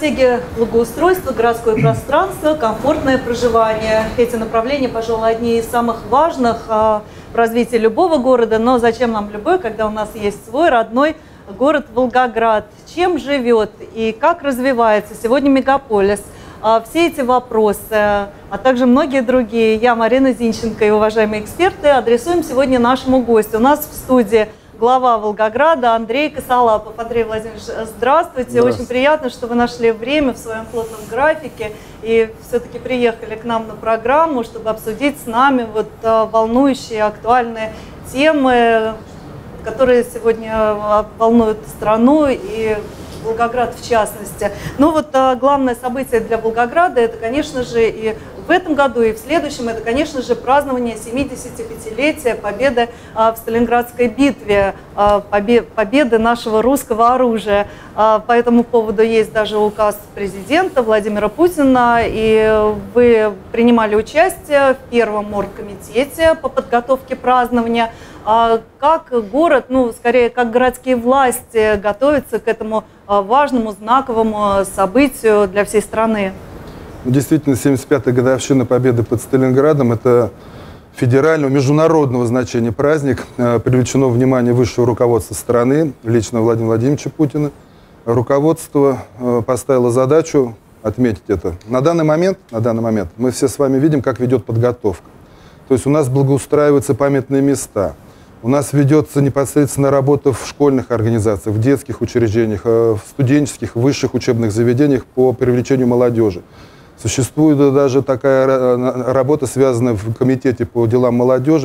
стратегия благоустройства, городское пространство, комфортное проживание. Эти направления, пожалуй, одни из самых важных в развитии любого города. Но зачем нам любой, когда у нас есть свой родной город Волгоград? Чем живет и как развивается сегодня мегаполис? Все эти вопросы, а также многие другие, я, Марина Зинченко и уважаемые эксперты, адресуем сегодня нашему гостю. У нас в студии глава Волгограда Андрей Косолапов. Андрей Владимирович, здравствуйте. Очень приятно, что вы нашли время в своем плотном графике и все-таки приехали к нам на программу, чтобы обсудить с нами волнующие, актуальные темы, которые сегодня волнуют страну и Волгоград в частности. Главное событие для Волгограда, это, конечно же, и в этом году, и в следующем, это, конечно же, празднование 75-летия победы в Сталинградской битве, победы нашего русского оружия. По этому поводу есть даже указ президента Владимира Путина, и вы принимали участие в первом оргкомитете по подготовке празднования. Как город, скорее, как городские власти готовятся к этому важному, знаковому событию для всей страны? Действительно, 75-я годовщина победы под Сталинградом – это федерального, международного значения праздник. Привлечено внимание высшего руководства страны, лично Владимира Владимировича Путина. Руководство поставило задачу отметить это. На данный момент мы все с вами видим, как ведет подготовка. То есть у нас благоустраиваются памятные места. У нас ведется непосредственно работа в школьных организациях, в детских учреждениях, в студенческих, высших учебных заведениях по привлечению молодежи. Существует даже такая работа, связанная в комитете по делам молодежи,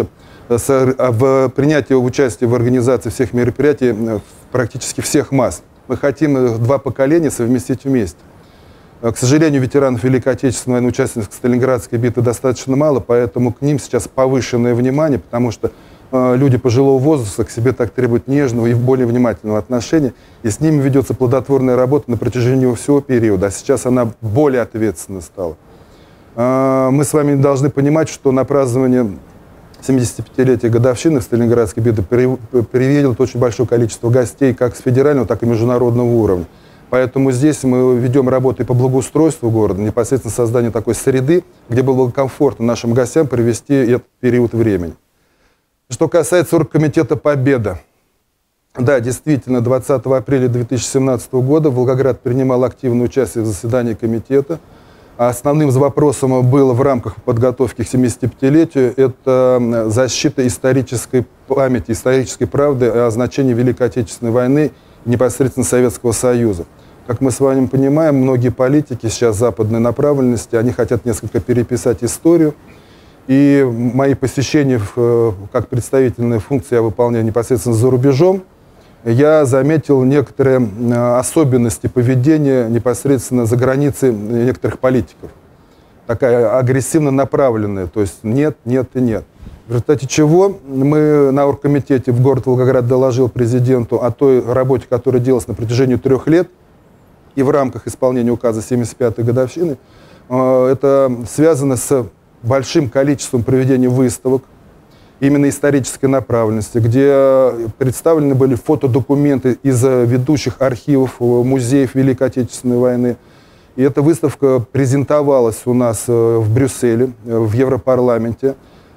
в принятии участия в организации всех мероприятий практически всех масс. Мы хотим два поколения совместить вместе. К сожалению, ветеранов Великой Отечественной войны, участников Сталинградской битвы достаточно мало, поэтому к ним сейчас повышенное внимание, потому что люди пожилого возраста к себе так требуют нежного и более внимательного отношения, и с ними ведется плодотворная работа на протяжении всего периода, а сейчас она более ответственна стала. Мы с вами должны понимать, что на празднование 75-летия годовщины Сталинградской битвы приедет очень большое количество гостей как с федерального, так и международного уровня. Поэтому здесь мы ведем работу и по благоустройству города, непосредственно создание такой среды, где было бы комфортно нашим гостям провести этот период времени. Что касается оргкомитета «Победа». Да, действительно, 20 апреля 2017 года Волгоград принимал активное участие в заседании комитета. Основным вопросом было в рамках подготовки к 75-летию это защита исторической памяти, исторической правды о значении Великой Отечественной войны и непосредственно Советского Союза. Как мы с вами понимаем, многие политики сейчас западной направленности, они хотят несколько переписать историю. И мои посещения, как представительные функции я выполняю непосредственно за рубежом, я заметил некоторые особенности поведения непосредственно за границей некоторых политиков. Такая агрессивно направленная, то есть нет, нет и нет. В результате чего мы на оргкомитете в город Волгоград доложил президенту о той работе, которая делалась на протяжении 3 лет, и в рамках исполнения указа 75-й годовщины. Это связано с большим количеством проведения выставок, именно исторической направленности, где представлены были фотодокументы из ведущих архивов, музеев Великой Отечественной войны. И эта выставка презентовалась у нас в Брюсселе, в Европарламенте,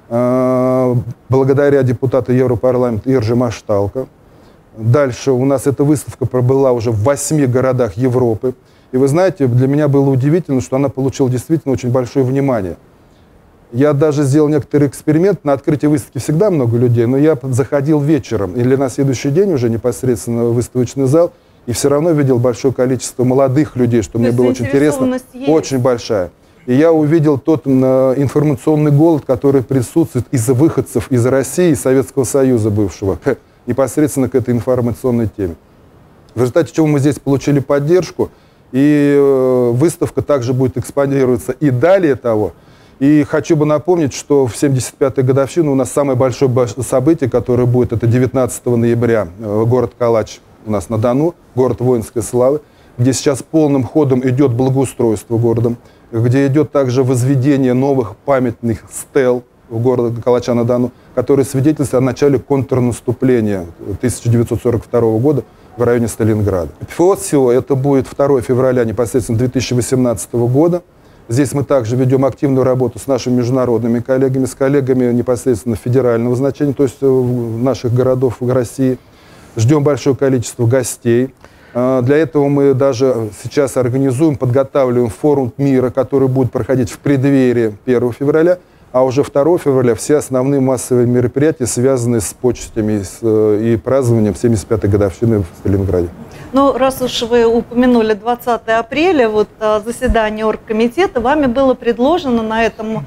благодаря депутату Европарламента Иржи Машталко. Дальше у нас эта выставка пробыла уже в 8 городах Европы. И вы знаете, для меня было удивительно, что она получила действительно очень большое внимание. Я даже сделал некоторый эксперимент. На открытии выставки всегда много людей, но я заходил вечером или на следующий день уже непосредственно в выставочный зал, и все равно видел большое количество молодых людей, что мне было очень интересно. Очень большая. И я увидел тот информационный голод, который присутствует из-за выходцев из России и Советского Союза бывшего, непосредственно к этой информационной теме. В результате чего мы здесь получили поддержку, и выставка также будет экспонироваться и далее того. И хочу бы напомнить, что в 75-й годовщину у нас самое большое событие, которое будет, это 19 ноября, город Калач у нас на Дону, город воинской славы, где сейчас полным ходом идет благоустройство городом, где идет также возведение новых памятных стел в городе Калача на Дону, которые свидетельствуют о начале контрнаступления 1942 года в районе Сталинграда. ПФО это будет 2 февраля непосредственно 2018 года. Здесь мы также ведем активную работу с нашими международными коллегами, с коллегами непосредственно федерального значения, то есть наших городов в России. Ждем большое количество гостей. Для этого мы даже сейчас организуем, подготавливаем форум мира, который будет проходить в преддверии 1 февраля, а уже 2 февраля все основные массовые мероприятия, связанные с почестями и празднованием 75-й годовщины в Сталинграде. Ну, раз уж вы упомянули 20 апреля, вот заседание оргкомитета, вами было предложено на этом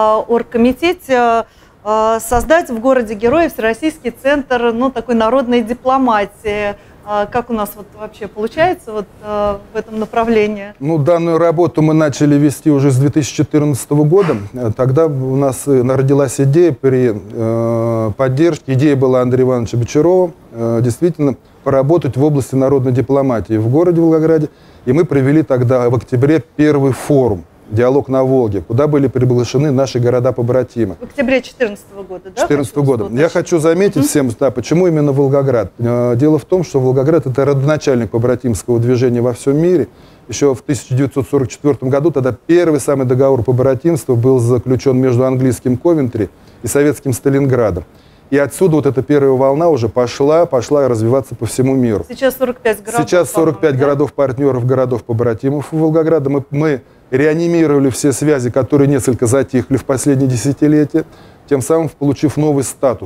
оргкомитете создать в городе Героя Всероссийский центр, ну, такой народной дипломатии. Как у нас вот вообще получается вот в этом направлении? Ну, данную работу мы начали вести уже с 2014 года. Тогда у нас родилась идея при поддержке. Идея была Андрея Ивановича Бочарова, действительно, поработать в области народной дипломатии в городе Волгограде. И мы провели тогда в октябре первый форум «Диалог на Волге», куда были приглашены наши города-побратимы. В октябре 2014 года, да? 2014 года. Я хочу заметить всем, да, почему именно Волгоград. Дело в том, что Волгоград – это родоначальник побратимского движения во всем мире. Еще в 1944 году тогда первый самый договор побратимства был заключен между английским Ковентри и советским Сталинградом. И отсюда вот эта первая волна уже пошла развиваться по всему миру. Сейчас 45 городов. Сейчас 45 городов-партнеров, городов-побратимов Волгограда. Мы реанимировали все связи, которые несколько затихли в последние десятилетия, тем самым получив новый статус.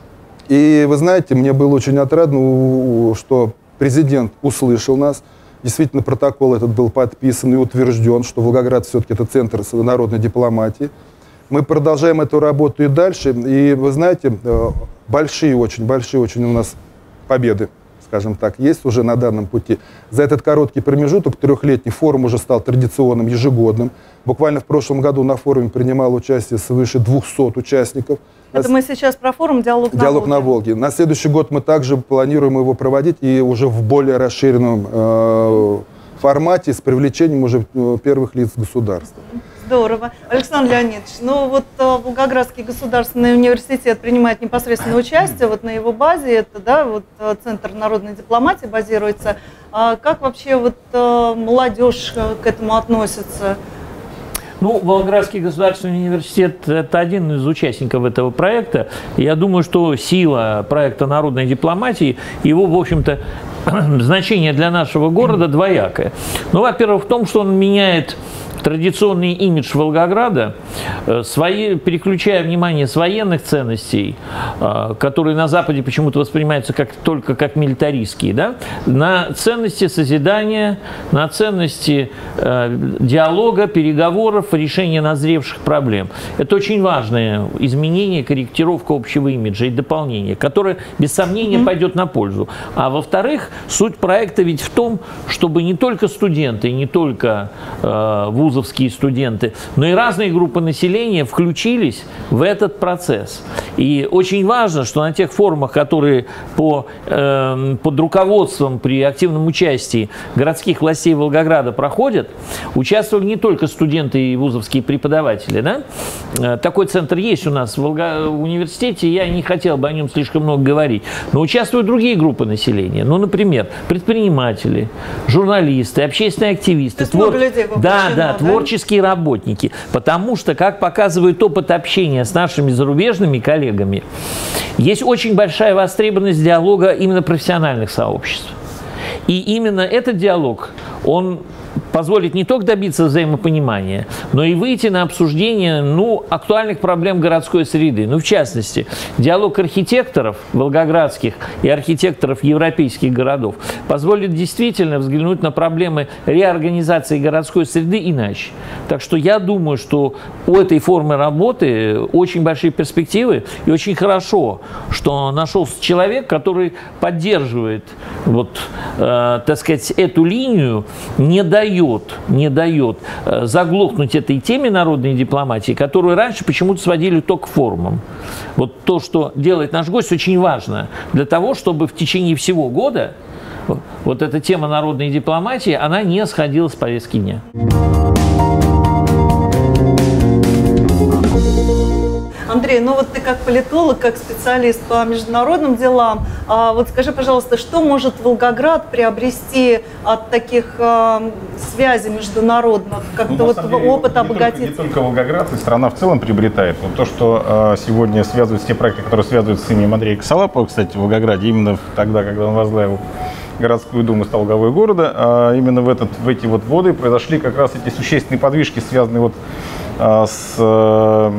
И вы знаете, мне было очень отрадно, что президент услышал нас. Действительно, протокол этот был подписан и утвержден, что Волгоград все-таки это центр народной дипломатии. Мы продолжаем эту работу и дальше. И вы знаете, большие очень у нас победы, скажем так, есть уже на данном пути. За этот короткий промежуток, трехлетний, форум уже стал традиционным, ежегодным. Буквально в прошлом году на форуме принимало участие свыше 200 участников. Это мы сейчас про форум «Диалог на Волге». «Диалог на Волге». На следующий год мы также планируем его проводить и уже в более расширенном формате с привлечением уже первых лиц государства. Здорово. Александр Леонидович, ну вот Волгоградский государственный университет принимает непосредственное участие, вот на его базе это, да, вот Центр народной дипломатии базируется. Как вообще вот молодежь к этому относится? Ну, Волгоградский государственный университет – это один из участников этого проекта. Я думаю, что сила проекта народной дипломатии, его, в общем-то, значение для нашего города двоякое. Ну, во-первых, в том, что он меняет традиционный имидж Волгограда, переключая внимание с военных ценностей, которые на Западе почему-то воспринимаются только как милитаристские, да, на ценности созидания, на ценности диалога, переговоров, решения назревших проблем. Это очень важное изменение, корректировка общего имиджа и дополнение, которое, без сомнения, пойдет на пользу. А во-вторых, суть проекта ведь в том, чтобы не только студенты, не только вузовские студенты, но и разные группы населения включились в этот процесс. И очень важно, что на тех форумах, которые под руководством при активном участии городских властей Волгограда проходят, участвовали не только студенты и вузовские преподаватели. Да? Такой центр есть у нас в университете, я не хотел бы о нем слишком много говорить, но участвуют другие группы населения. Ну, например, предприниматели, журналисты, общественные активисты, творческие работники. Потому что, как показывает опыт общения с нашими зарубежными коллегами, есть очень большая востребованность диалога именно профессиональных сообществ. И именно этот диалог, он позволит не только добиться взаимопонимания, но и выйти на обсуждение актуальных проблем городской среды. В частности, диалог архитекторов волгоградских и архитекторов европейских городов позволит действительно взглянуть на проблемы реорганизации городской среды иначе. Так что я думаю, что у этой формы работы очень большие перспективы, и очень хорошо, что нашелся человек, который поддерживает эту линию, не дает заглохнуть этой теме народной дипломатии, которую раньше почему-то сводили только к форумам. Вот то, что делает наш гость, очень важно для того, чтобы в течение всего года вот эта тема народной дипломатии, она не сходила с повестки дня. Андрей, ну вот ты как политолог, как специалист по международным делам, вот скажи, пожалуйста, что может Волгоград приобрести от таких связей международных, как-то вот опыт обогатить? Не только Волгоград, и страна в целом приобретает. Вот то, что сегодня связывают те проекты, которые связывают с именем Андрея Косолапова, кстати, в Волгограде, именно тогда, когда он возглавил городскую думу, стал главой города, именно в эти вот годы произошли как раз эти существенные подвижки, связанные вот с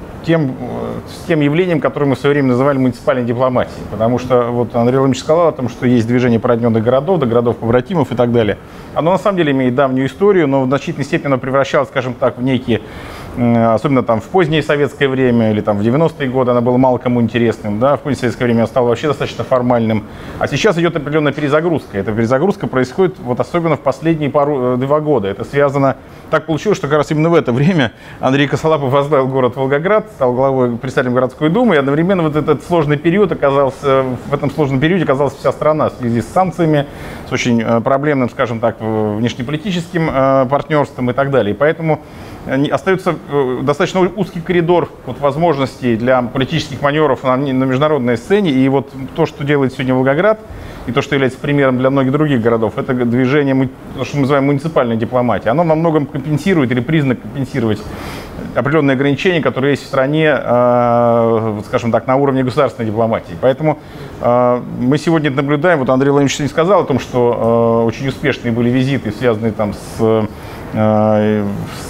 тем явлением, которое мы в свое время называли муниципальной дипломатией. Потому что вот Андрей Владимирович сказал о том, что есть движение породненных городов, до городов-побратимов и так далее. Оно на самом деле имеет давнюю историю, но в значительной степени оно превращалось, скажем так, в некие, особенно там в позднее советское время или там в 90-е годы, оно было мало кому интересным, да, в позднее советское время оно стало вообще достаточно формальным. А сейчас идет определенная перезагрузка. Эта перезагрузка происходит вот особенно в последние 2 года. Это связано, так получилось, что как раз именно в это время Андрей Косолапов возглавил город Волгоград, стал главой председателем городской думы, и одновременно вот этот сложный период в этом сложном периоде оказалась вся страна в связи с санкциями, с очень проблемным, скажем так, внешнеполитическим партнерством и так далее. И поэтому остается достаточно узкий коридор вот возможностей для политических маневров на международной сцене. И вот то, что делает сегодня Волгоград, и то, что является примером для многих других городов, это движение, то, что мы называем муниципальной дипломатией. Оно во многом компенсирует или признано компенсировать определенные ограничения, которые есть в стране, скажем так, на уровне государственной дипломатии. Поэтому мы сегодня наблюдаем, вот Андрей Владимирович не сказал о том, что очень успешные были визиты, связанные там в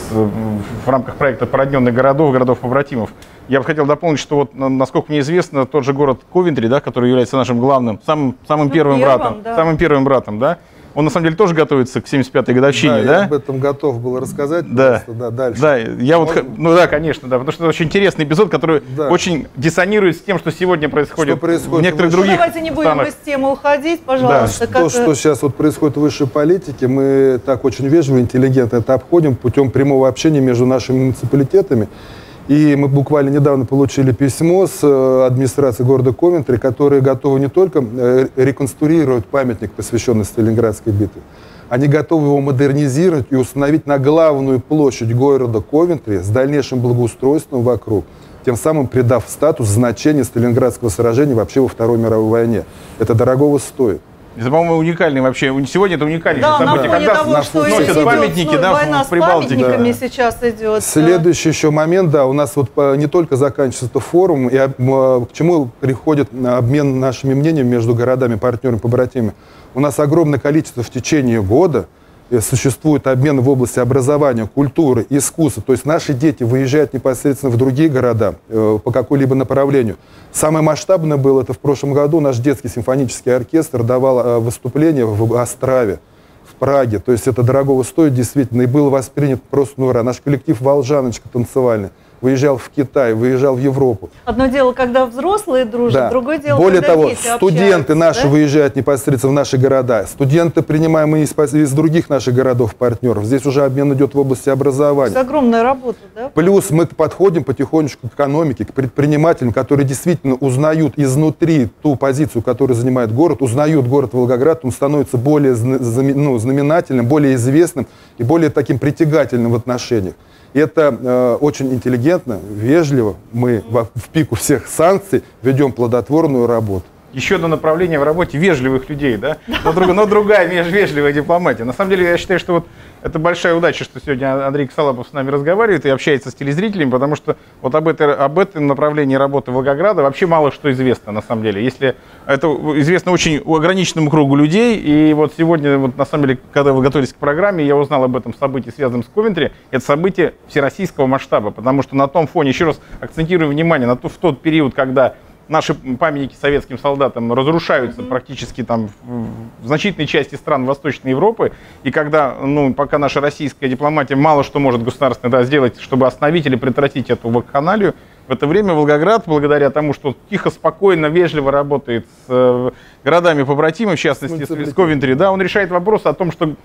рамках проекта породненных городов-побратимов. Я бы хотел дополнить, что вот, насколько мне известно, тот же город Ковентри, да, который является нашим главным, самым первым братом, да, он на самом деле тоже готовится к 75-й годовщине, да? Я об этом готов был рассказать. Да, дальше. Да, конечно, да, потому что это очень интересный эпизод, который очень диссонирует с тем, что сегодня происходит в некоторых других давайте не будем из темы уходить, пожалуйста. Да, то, что сейчас вот происходит в высшей политике, мы так очень вежливо, интеллигентно это обходим путем прямого общения между нашими муниципалитетами. И мы буквально недавно получили письмо с администрации города Ковентри, которые готовы не только реконструировать памятник, посвященный Сталинградской битве, они готовы его модернизировать и установить на главную площадь города Ковентри с дальнейшим благоустройством вокруг, тем самым придав статус, значение Сталинградского сражения вообще во Второй мировой войне. Это дорогого стоит. Это, по-моему, уникальный вообще. Сегодня это уникальное событие. На фоне того, что носят памятники, война с памятниками сейчас идет. Следующий еще момент, да, у нас вот не только заканчивается этот форум, и к чему приходит обмен нашими мнениями между городами, партнерами, побратимами. У нас огромное количество в течение года существует обмен в области образования, культуры, искусства. То есть наши дети выезжают непосредственно в другие города по какому-либо направлению. Самое масштабное было это в прошлом году. Наш детский симфонический оркестр давал выступление в Острове, в Праге. То есть это дорогого стоит действительно. И был воспринят просто на ура. Наш коллектив «Волжаночка» танцевальный выезжал в Китай, выезжал в Европу. Одно дело, когда взрослые дружат, да. Другое дело, более когда того, дети студенты наши, да? выезжают непосредственно в наши города. Студенты принимаем из других наших городов-партнеров. Здесь уже обмен идет в области образования. Это огромная работа, да? Плюс мы подходим потихонечку к экономике, к предпринимателям, которые действительно узнают изнутри ту позицию, которую занимает город, узнают город Волгоград, он становится более знаменательным, более известным и более таким притягательным в отношениях. И это очень интеллигентно, вежливо. Мы в пику всех санкций ведем плодотворную работу. Еще одно направление в работе вежливых людей, да? Но другая вежливая дипломатия. На самом деле, я считаю, что вот это большая удача, что сегодня Андрей Косолапов с нами разговаривает и общается с телезрителями, потому что вот об этом направлении работы Волгограда вообще мало что известно, на самом деле. Если это известно очень ограниченному кругу людей, и вот сегодня, вот, на самом деле, когда вы готовились к программе, я узнал об этом событии, связанном с Ковентри. Это событие всероссийского масштаба, потому что на том фоне, еще раз акцентирую внимание, в тот период, когда наши памятники советским солдатам разрушаются практически там в значительной части стран Восточной Европы, и когда, пока наша российская дипломатия мало что может государственно сделать, чтобы остановить или предотвратить эту вакханалию, в это время Волгоград, благодаря тому, что тихо, спокойно, вежливо работает с городами-побратимами, в частности с Ковентри, да, он решает вопрос о том, что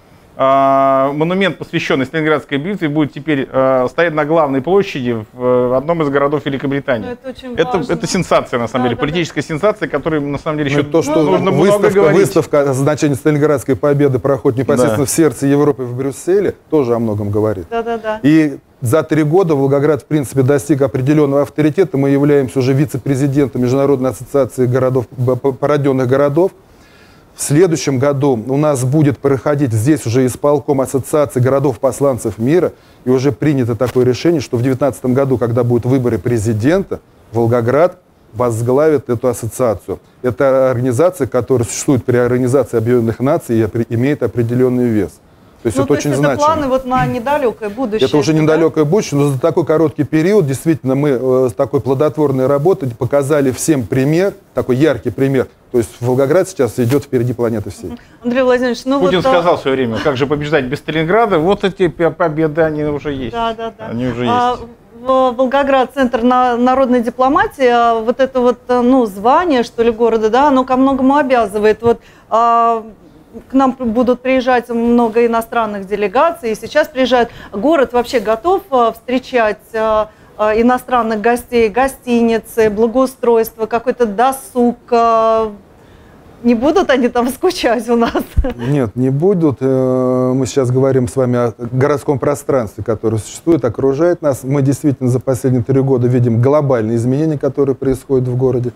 монумент, посвященный Сталинградской битве, будет теперь стоять на главной площади в одном из городов Великобритании. Это сенсация, на самом деле, политическая сенсация, которой, на самом деле, еще то, что нужно много говорить. Выставка о значении Сталинградской победы проходит непосредственно в сердце Европы, в Брюсселе, тоже о многом говорит. Да. И за 3 года Волгоград, в принципе, достиг определенного авторитета. Мы являемся уже вице-президентом Международной ассоциации порожденных городов. В следующем году у нас будет проходить здесь уже исполком Ассоциации городов-посланцев мира. И уже принято такое решение, что в 2019 году, когда будут выборы президента, Волгоград возглавит эту ассоциацию. Это организация, которая существует при Организации Объединенных Наций и имеет определенный вес. То есть это очень значимо. Это планы вот на недалекое будущее. Это уже недалекое будущее, но за такой короткий период действительно мы с такой плодотворной работой показали всем пример, такой яркий пример. То есть Волгоград сейчас идет впереди планеты всей. Андрей Владимирович, Путин сказал в свое время, как же побеждать без Сталинграда, вот эти победы, они уже есть. Да. Они уже есть. Волгоград, центр народной дипломатии, вот это вот, звание, что ли, города, да, оно ко многому обязывает. Вот к нам будут приезжать много иностранных делегаций, и сейчас приезжают. Город вообще готов встречать иностранных гостей, гостиницы, благоустройство, какой-то досуг. Не будут они там скучать у нас? Нет, не будут. Мы сейчас говорим с вами о городском пространстве, которое существует, окружает нас. Мы действительно за последние 3 года видим глобальные изменения, которые происходят в городе.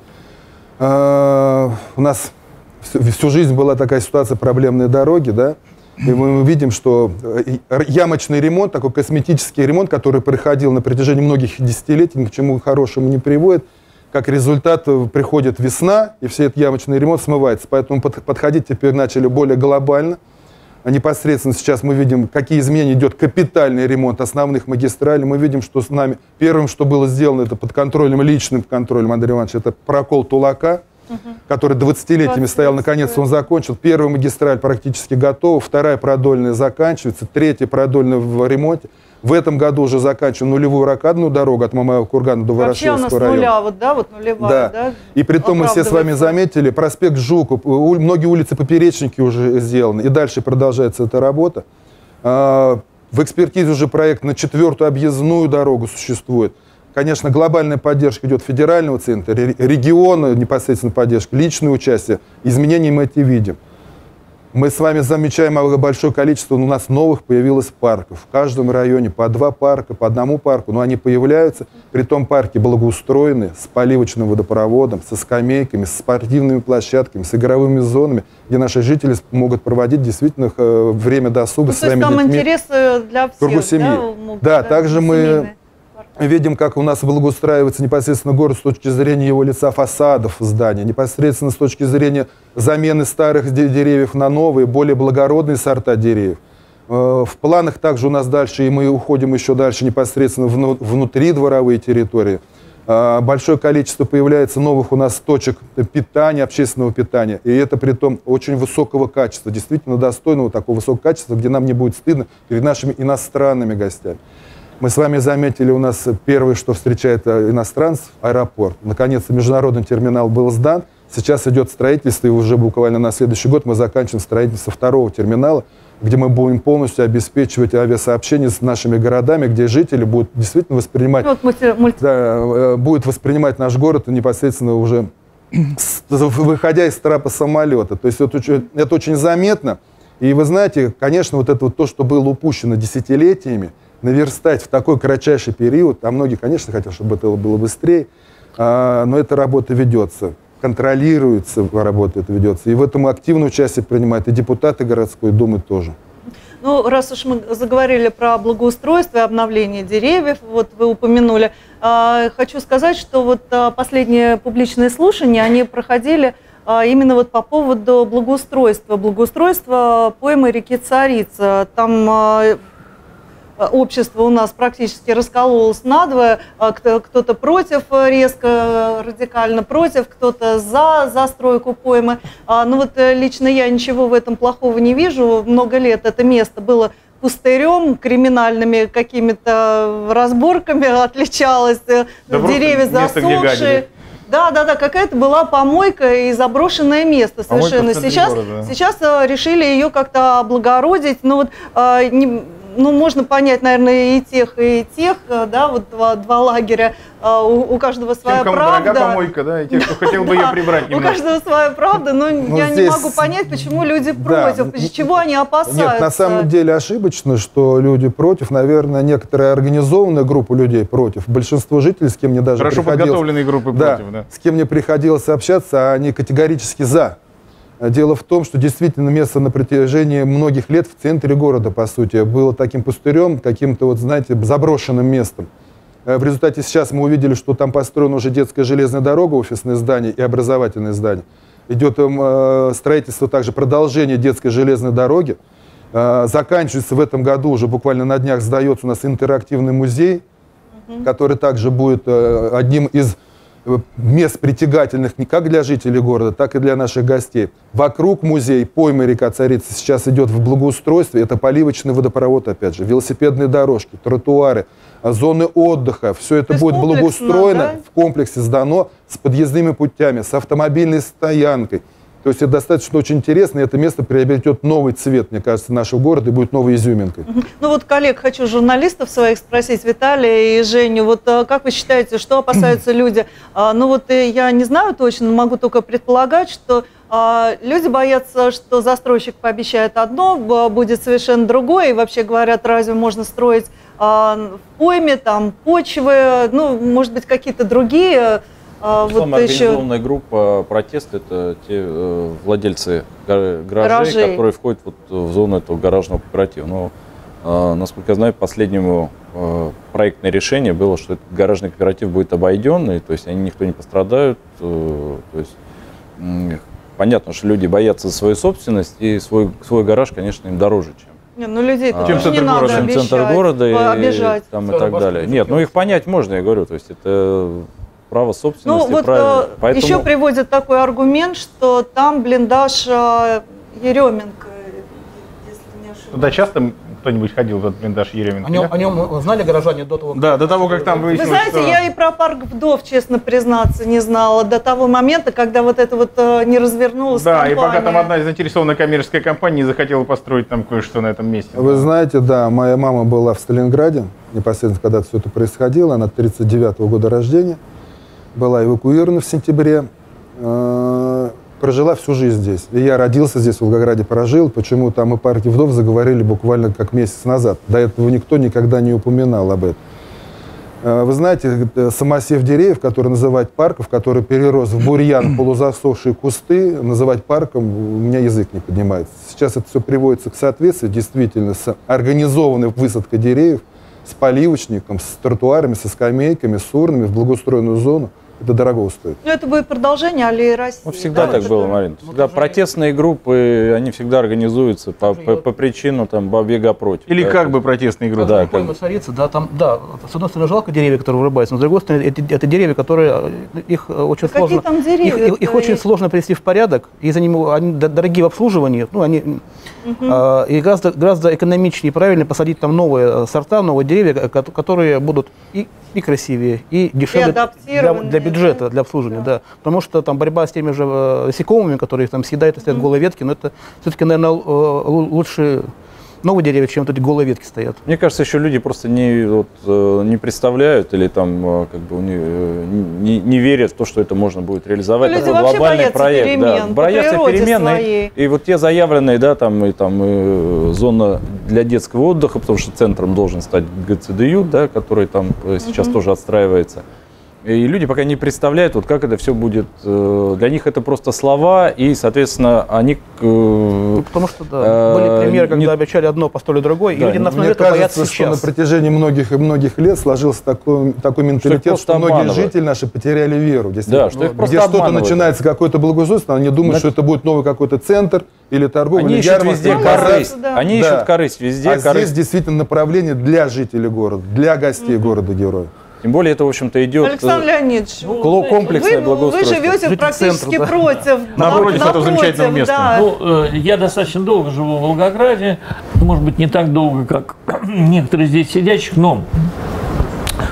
У нас всю жизнь была такая ситуация, проблемные дороги, да? И мы видим, что ямочный ремонт, такой косметический ремонт, который происходил на протяжении многих десятилетий, ни к чему хорошему не приводит. Как результат, приходит весна, и все этот ямочный ремонт смывается. Поэтому подходить теперь начали более глобально. Непосредственно сейчас мы видим, какие изменения идет капитальный ремонт основных магистралей. Мы видим, что с нами первым, что было сделано, это под контролем, личным контролем Андрея Ивановича, это прокол Тулака, который 20-летиями стоял, наконец он закончил. Первая магистраль практически готова, вторая продольная заканчивается, третья продольная в ремонте. В этом году уже заканчиваем нулевую ракадную дорогу от Мамаева кургана до Ворошиловского района. Вообще у нас нулевая, да? И при том мы все с вами заметили, проспект Жуков, многие улицы поперечники уже сделаны, и дальше продолжается эта работа. В экспертизе уже проект на 4-ю объездную дорогу существует. Конечно, глобальная поддержка идет федерального центра, региона, непосредственно поддержка, личное участие. Изменения мы эти видим. Мы с вами замечаем большое количество, у нас новых появилось парков. В каждом районе по 2 парка, по 1 парку, но они появляются. Притом парки благоустроены, с поливочным водопроводом, со скамейками, с спортивными площадками, с игровыми зонами, где наши жители могут проводить действительно время досуга своими детьми. То есть там интересы для всех, кругу семьи. Да, также мы видим, как у нас благоустраивается непосредственно город с точки зрения его лица, фасадов здания, непосредственно с точки зрения замены старых деревьев на новые, более благородные сорта деревьев. В планах также у нас дальше, и мы уходим еще дальше непосредственно внутри дворовые территории. Большое количество появляется новых у нас точек питания, общественного питания. И это при том очень высокого качества, действительно достойного такого высокого качества, где нам не будет стыдно перед нашими иностранными гостями. Мы с вами заметили, у нас первое, что встречает иностранцев, аэропорт. Наконец-то международный терминал был сдан. Сейчас идет строительство, и уже буквально на следующий год мы заканчиваем строительство 2-го терминала, где мы будем полностью обеспечивать авиасообщение с нашими городами, где жители будут действительно воспринимать, будут воспринимать наш город непосредственно уже выходя из трапа самолета. То есть это очень заметно. И вы знаете, конечно, вот это вот то, что было упущено десятилетиями, наверстать в такой кратчайший период, а многие, конечно, хотят, чтобы это было быстрее, но эта работа ведется, контролируется, работа эта ведется, и в этом активное участие принимают и депутаты городской думы тоже. Ну, раз уж мы заговорили про благоустройство и обновление деревьев, вот вы упомянули, хочу сказать, что вот последние публичные слушания, они проходили именно вот по поводу благоустройства поймы реки Царица. Там общество у нас практически раскололось надвое, кто-то против, резко, радикально против, кто-то за застройку поймы. Ну вот лично я ничего в этом плохого не вижу. Много лет это место было пустырем, криминальными какими-то разборками отличалось, да, деревья засохшие. Да, какая-то была помойка и заброшенное место совершенно. Сейчас решили ее как-то облагородить. Но вот ну, можно понять, наверное, и тех, да, вот два лагеря, у каждого своя кому правда. дорога помойка, да, и те, кто хотел бы ее прибрать У немножко. каждого своя правда, но я не могу понять, почему люди против, чего они опасаются. Нет, на самом деле ошибочно, что люди против, наверное, некоторая организованная группа людей против. Большинство жителей, с кем мне даже Хорошо приходилось... подготовленные группы против, да. С кем мне приходилось общаться, они категорически за. Дело в том, что действительно место на протяжении многих лет в центре города, по сути, было таким пустырем, каким-то, вот, знаете, заброшенным местом. В результате сейчас мы увидели, что там построена уже детская железная дорога, офисное здание и образовательное здание. Идет строительство также продолжение детской железной дороги. Заканчивается в этом году, уже буквально на днях сдается у нас интерактивный музей, который также будет одним из мест притягательных не как для жителей города, так и для наших гостей. Вокруг музея пойма река Царица сейчас идет в благоустройстве. Это поливочный водопровод, опять же, велосипедные дорожки, тротуары, зоны отдыха. Все это будет благоустроено, да? В комплексе сдано с подъездными путями, с автомобильной стоянкой. То есть это достаточно очень интересно, и это место приобретет новый цвет, мне кажется, нашего города и будет новой изюминкой. Ну вот, коллег, хочу журналистов своих спросить, Виталия и Женю, вот как вы считаете, что опасаются люди? Ну вот я не знаю точно, могу только предполагать, что люди боятся, что застройщик пообещает одно, будет совершенно другое, и вообще говорят, разве можно строить в пойме, там, почвы, ну, может быть, какие-то другие... Самая организованная группа протеста — это те владельцы гаражей, которые входят вот в зону этого гаражного кооператива. Но, насколько я знаю, последнему проектное решение было, что этот гаражный кооператив будет обойден, то есть они никто не пострадают. То есть понятно, что люди боятся за свою собственность, и свой гараж, конечно, им дороже, чем. Ну, людей чем не надо обижать, центр города обижать. И так далее. Нет, ну их понять можно, я говорю, то есть это право собственности. Ну вот Поэтому... еще приводят такой аргумент, что там блиндаж Еременко, если не ошибаюсь. Туда часто кто-нибудь ходил в этот блиндаж Еременко? О нем знали горожане до того? Да, до того, как там выяснилось, Вы знаете, я и про парк вдов, честно признаться, не знала до того момента, когда вот это вот не развернулось. Да, компания. И пока там одна из заинтересованная коммерческая компания не захотела построить там кое-что на этом месте. Вы знаете, да, моя мама была в Сталинграде, непосредственно, когда все это происходило, она 1939 года рождения, была эвакуирована в сентябре, прожила всю жизнь здесь. И я родился здесь, в Волгограде прожил. Почему там и парки вдов заговорили буквально как месяц назад. До этого никто никогда не упоминал об этом. Вы знаете, самосев деревьев, который называть парком, который перерос в бурьян, полузасохшие кусты, называть парком, у меня язык не поднимается. Сейчас это все приводится к соответствию, действительно, с организованной высадкой деревьев, с поливочником, с тротуарами, со скамейками, с урнами в благоустроенную зону. Это дорого стоит. Ну, это будет продолжение аллеи России. Ну, всегда так было, Марина. Всегда протестные группы, они всегда организуются по причину там бабьяга против. Или как бы протестные группы. Да, как бы царица, да, там, да, с одной стороны, жалко деревья, которые вырубаются, но с другой стороны, это деревья, которые их очень сложно. Какие там деревья? Их очень сложно привести в порядок, и за ними они дорогие в обслуживании, ну, они и гораздо экономичнее и правильнее посадить там новые сорта, новые деревья, которые будут и красивее, и дешевле для бюджета, для обслуживания, да. Потому что там борьба с теми же насекомыми, которые их там съедают и стоят голые ветки, но это все-таки, наверное, лучше новые деревья, чем вот эти голые ветки стоят. Мне кажется, еще люди просто не представляют или там как бы не верят в то, что это можно будет реализовать. Люди такой глобальный проект. Перемен, боятся перемен. И вот те заявленные, да, там зона для детского отдыха, потому что центром должен стать ГЦДЮ, да, который там сейчас тоже отстраивается. И люди пока не представляют, вот как это все будет. Для них это просто слова, и, соответственно, они... Потому что, да, были примеры, когда обещали одно, построили другое, и люди на основе этого боятся сейчас. Что на протяжении многих и многих лет сложился такой менталитет, что многие жители наши потеряли веру. Да, что их просто где что-то начинается, какое-то благоустройство, они думают, что это будет новый какой-то центр или торговый, или ярмарка. Они ищут везде корысть. Они ищут корысть везде. А здесь действительно направление для жителей города, для гостей города-героя. Тем более это, в общем-то, идет Александр Леонидович, комплексное благоустройство. Вы живете практически против. Напротив этого замечательного места. Да. Ну, я достаточно долго живу в Волгограде, может быть, не так долго, как некоторые здесь сидящих, но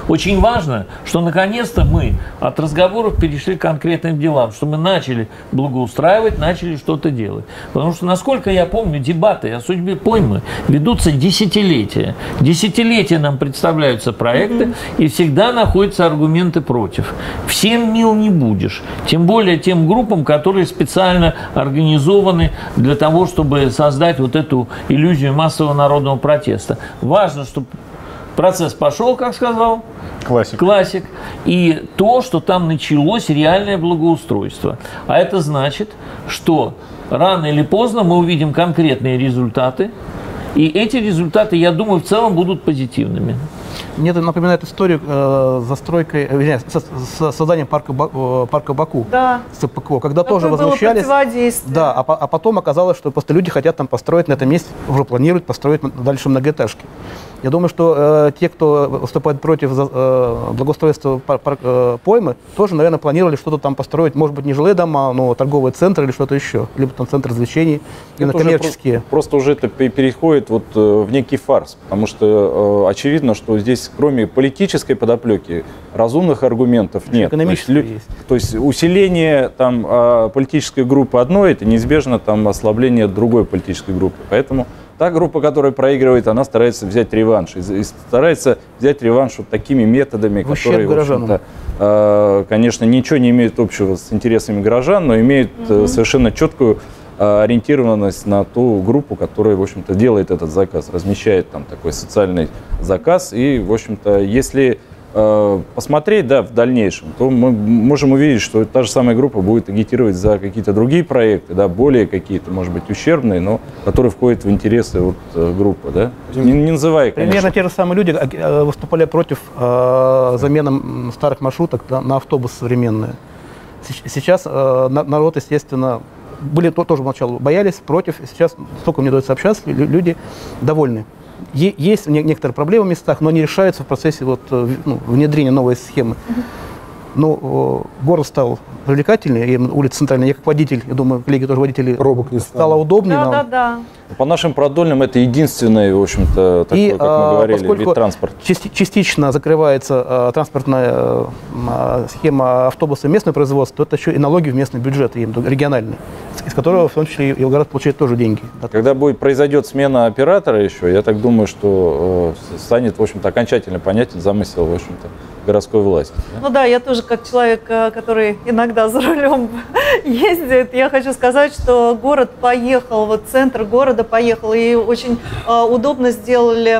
очень важно, что наконец-то мы от разговоров перешли к конкретным делам, что мы начали благоустраивать, начали что-то делать. Потому что, насколько я помню, дебаты о судьбе поймы ведутся десятилетия. Десятилетия нам представляются проекты, и всегда находятся аргументы против. Всем мил не будешь. Тем более тем группам, которые специально организованы для того, чтобы создать вот эту иллюзию массового народного протеста. Важно, чтобы процесс пошел, как сказал классик. И то, что там началось реальное благоустройство. А это значит, что рано или поздно мы увидим конкретные результаты. И эти результаты, я думаю, в целом будут позитивными. Мне это напоминает историю с созданием парка Баку, да. с ЦПКО, когда тоже возмущались. Да, а потом оказалось, что просто люди хотят там построить на этом месте, уже планируют построить дальше многоэтажки. Я думаю, что те, кто выступает против благоустройства поймы, тоже, наверное, планировали что-то там построить, может быть, не жилые дома, но торговые центры или что-то еще, либо там центр развлечений, именно коммерческие. Просто уже это переходит вот в некий фарс, потому что очевидно, что здесь, кроме политической подоплеки, разумных аргументов нет. Экономические есть. То есть усиление там политической группы одной, это неизбежно там ослабление другой политической группы. Поэтому та группа, которая проигрывает, она старается взять реванш. И старается взять реванш вот такими методами, которые, в общем-то, конечно, ничего не имеют общего с интересами горожан, но имеют совершенно четкую ориентированность на ту группу, которая, в общем-то, делает этот заказ, размещает там такой социальный заказ. И, в общем-то, если посмотреть, да, в дальнейшем, то мы можем увидеть, что та же самая группа будет агитировать за какие-то другие проекты, да, более какие-то, может быть, ущербные, но которые входят в интересы вот, группы, да. Не называя, конечно. Примерно те же самые люди выступали против замены старых маршруток на автобусы современные. Сейчас народ, естественно, были тоже поначалу боялись, против. Сейчас, сколько мне удается общаться, люди довольны. Есть некоторые проблемы в местах, но они решаются в процессе вот, внедрения новой схемы. Но город стал привлекательнее, и улица центральная, я как водитель, я думаю, коллеги тоже водители, пробок не стало удобнее. Да. По нашим продольным это единственный, в общем-то, такой, как мы говорили, вид транспорта. Частично закрывается транспортная схема автобуса местного производства, то это еще и налоги в местный бюджет, региональный, из которого в том числе и город получает тоже деньги. Когда произойдет смена оператора еще, я так думаю, что станет, в общем-то, окончательно понятен замысел, в общем-то, городской власти. Ну да, я тоже как человек, который иногда за рулем ездит, я хочу сказать, что город поехал, вот центр города поехал, и очень удобно сделали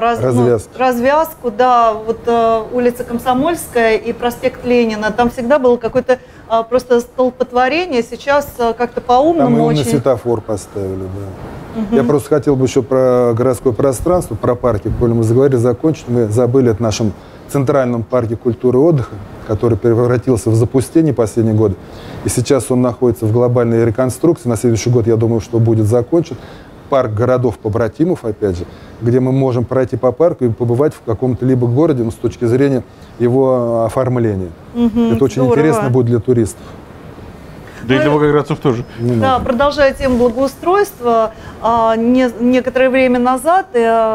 развязку, да, вот улица Комсомольская и проспект Ленина, там всегда было какое-то просто столпотворение, сейчас как-то по-умному там очень... Там светофор поставили, да. Я просто хотел бы еще про городское пространство, про парки, коли мы заговорили, закончить, мы забыли о нашем центральном парке культуры и отдыха, который превратился в запустение последние годы. И сейчас он находится в глобальной реконструкции. На следующий год, я думаю, что будет закончен. Парк городов-побратимов, опять же, где мы можем пройти по парку и побывать в каком-то либо городе, но с точки зрения его оформления. Это очень интересно будет для туристов. Да и для волгоградцев тоже. Да, продолжая тему благоустройства, некоторое время назад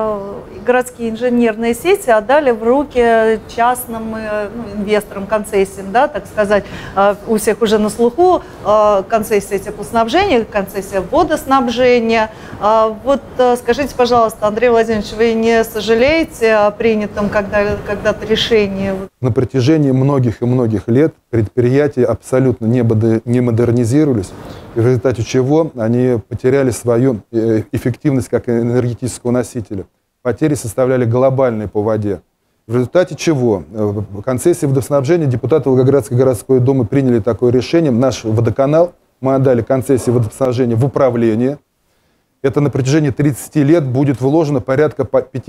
городские инженерные сети отдали в руки частным инвесторам, концессиям, да, так сказать. У всех уже на слуху концессия теплоснабжения, концессия водоснабжения. Вот скажите, пожалуйста, Андрей Владимирович, вы не сожалеете о принятом когда-то решении? На протяжении многих и многих лет предприятия абсолютно не модернизировались, и в результате чего они потеряли свою эффективность как энергетического носителя. Потери составляли глобальные по воде. В результате чего концессии водоснабжения депутаты Волгоградской городской думы приняли такое решение. Наш водоканал, мы отдали концессии водоснабжения в управление. Это на протяжении 30 лет будет вложено порядка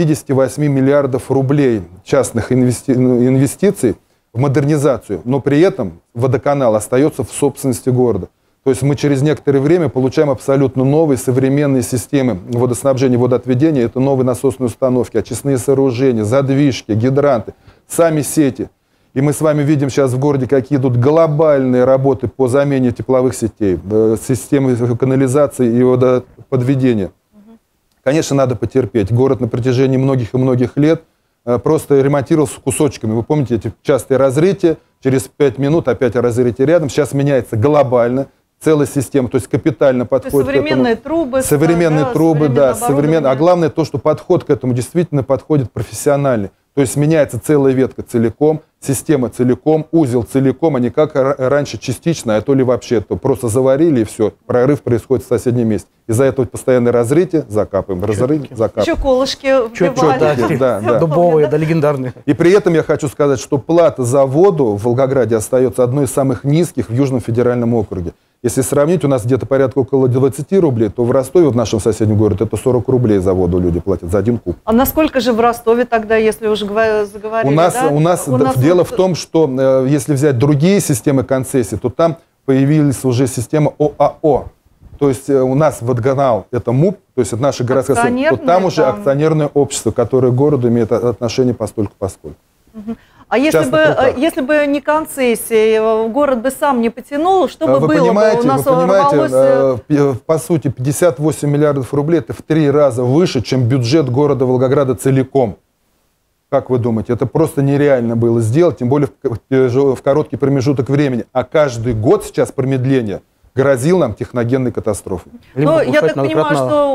58 миллиардов рублей частных инвестиций в модернизацию, но при этом водоканал остается в собственности города. То есть мы через некоторое время получаем абсолютно новые современные системы водоснабжения, водоотведения. Это новые насосные установки, очистные сооружения, задвижки, гидранты, сами сети. И мы с вами видим сейчас в городе, какие идут глобальные работы по замене тепловых сетей, системы канализации и водоподведения. Конечно, надо потерпеть. Город на протяжении многих и многих лет просто ремонтировался кусочками. Вы помните эти частые разрытия, через 5 минут опять разрытие рядом. Сейчас меняется глобально целая система, то есть капитально подходит современные к этому. Трубы. Современные трубы, да, современные. А главное то, что подход к этому действительно подходит профессиональный. То есть меняется целая ветка целиком, система целиком, узел целиком, а не как раньше частично, а то ли вообще то просто заварили и все, прорыв происходит в соседнем месте. Из-за этого постоянное разрытие, закапываем, разрыв, закапываем. Еще колышки да. Дубовые, да, легендарные. И при этом я хочу сказать, что плата за воду в Волгограде остается одной из самых низких в Южном федеральном округе. Если сравнить, у нас где-то порядка около 20 рублей, то в Ростове, в нашем соседнем городе, это 40 рублей за воду люди платят, за 1 куб. А насколько же в Ростове тогда, если уже заговорили? У нас дело в том, что если взять другие системы концессий, то там появилась уже система ОАО. То есть у нас водоканал – это МУП, то есть это наша городская собственность, то там уже акционерное общество, которое к городу имеет отношение постольку-поскольку. А если бы не концессии, город бы сам не потянул, что бы было бы? У нас рвалось... по сути, 58 миллиардов рублей – это в 3 раза выше, чем бюджет города Волгограда целиком. Как вы думаете? Это просто нереально было сделать, тем более в короткий промежуток времени. А каждый год сейчас промедление грозил нам техногенной катастрофой. Но я так понимаю,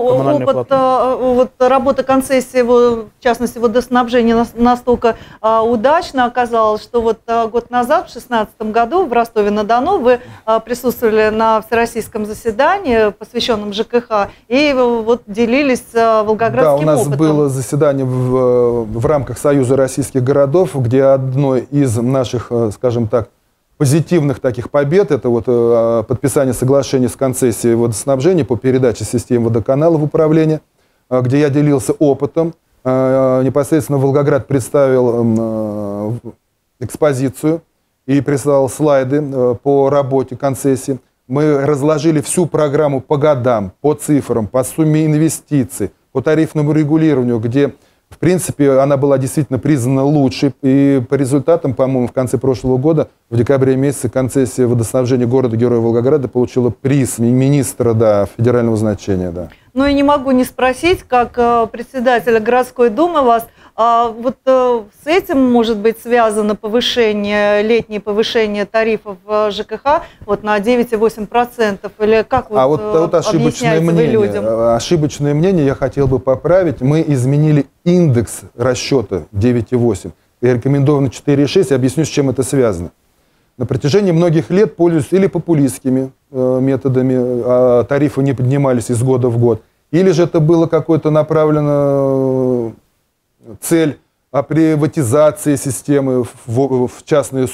что опыт работы концессии, в частности водоснабжения, настолько удачно оказалось, что год назад, в 2016 году, в Ростове-на-Дону вы присутствовали на всероссийском заседании, посвященном ЖКХ, и делились волгоградским опытом. Да, у нас было заседание в рамках Союза российских городов, где одной из наших, скажем так, позитивных таких побед, это подписание соглашения с концессией водоснабжения по передаче систем водоканала в управление, где я делился опытом. Непосредственно Волгоград представил экспозицию и прислал слайды по работе концессии. Мы разложили всю программу по годам, по цифрам, по сумме инвестиций, по тарифному регулированию, где в принципе, она была действительно признана лучшей. И по результатам, по-моему, в конце прошлого года, в декабре месяце, концессия водоснабжения города-героя Волгограда получила приз министра федерального значения. Да. Ну и не могу не спросить, как председателя городской думы вас, с этим может быть связано летнее повышение тарифов в ЖКХ на 9,8%? Или как ошибочное мнение, людям? Ошибочное мнение я хотел бы поправить. Мы изменили индекс расчета 9,8 и рекомендовано 4,6. Я объясню, с чем это связано. На протяжении многих лет пользуюсь или популистскими методами, тарифы не поднимались из года в год, или же это было какое-то направлено цель о приватизации системы в частные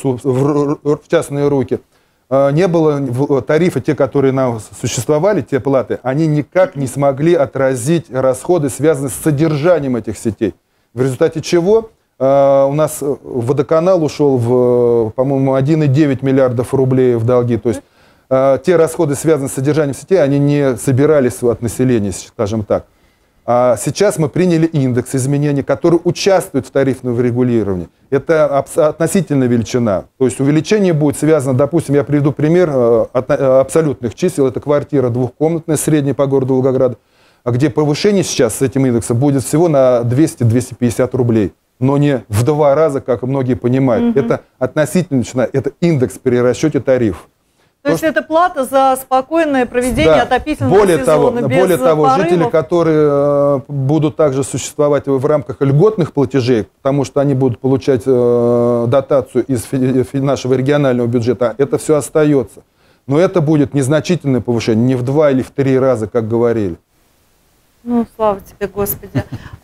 руки. Не было тарифы, те, которые нам существовали, те платы, они никак не смогли отразить расходы, связанные с содержанием этих сетей. В результате чего у нас водоканал ушел по-моему, 1,9 миллиардов рублей в долги. То есть те расходы, связанные с содержанием сетей, они не собирались от населения, скажем так. А сейчас мы приняли индекс изменений, который участвует в тарифном регулировании. Это относительная величина. То есть увеличение будет связано, допустим, я приведу пример абсолютных чисел. Это квартира двухкомнатная, средняя по городу Волгограда, где повышение сейчас с этим индексом будет всего на 200-250 рублей. Но не в 2 раза, как многие понимают. Это относительная величина, это индекс при расчете тарифов. То есть это плата за спокойное проведение отопительного сезона без Более того, порывов. жители, которые будут также существовать в рамках льготных платежей, потому что они будут получать дотацию из нашего регионального бюджета, это все остается. Но это будет незначительное повышение, не в 2 или в 3 раза, как говорили. Ну, слава тебе, Господи.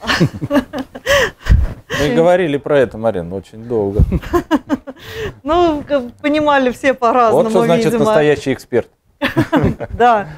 Мы говорили про это, Марина, очень долго. Ну, понимали все по-разному, вот что значит видимо. Настоящий эксперт. Да.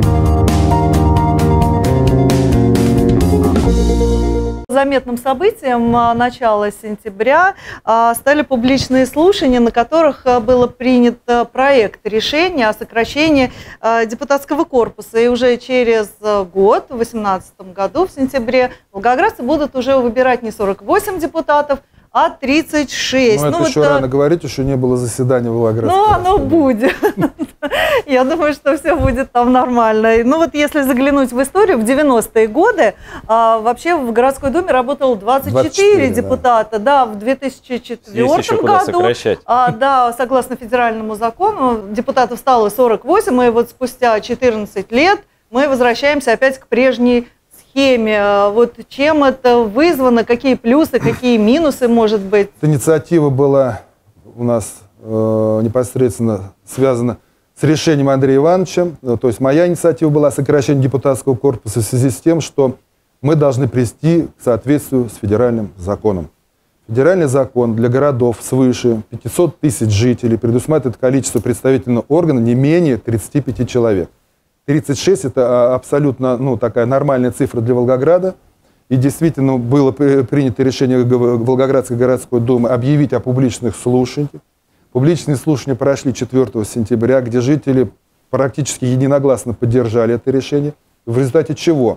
Заметным событием начала сентября стали публичные слушания, на которых был принят проект решения о сокращении депутатского корпуса. И уже через год, в 2018 году, в сентябре, волгоградцы будут уже выбирать не 48 депутатов, а 36. Ну, это еще рано говорить, еще не было заседания в Волгоградской. Ну, оно будет. Я думаю, что все будет там нормально. Ну, вот если заглянуть в историю, в 90-е годы вообще в городской думе работало 24 депутата. Да, в 2004 году, да, согласно федеральному закону, депутатов стало 48, и вот спустя 14 лет мы возвращаемся опять к прежней схеме. Вот чем это вызвано, какие плюсы, какие минусы, может быть? Инициатива была у нас непосредственно связана с решением Андрея Ивановича. То есть моя инициатива была сокращение депутатского корпуса в связи с тем, что мы должны привести к соответствию с федеральным законом. Федеральный закон для городов свыше 500 тысяч жителей предусматривает количество представительного органа не менее 35 человек. 36 – это абсолютно такая нормальная цифра для Волгограда. И действительно было принято решение Волгоградской городской думы объявить о публичных слушаниях. Публичные слушания прошли 4 сентября, где жители практически единогласно поддержали это решение. В результате чего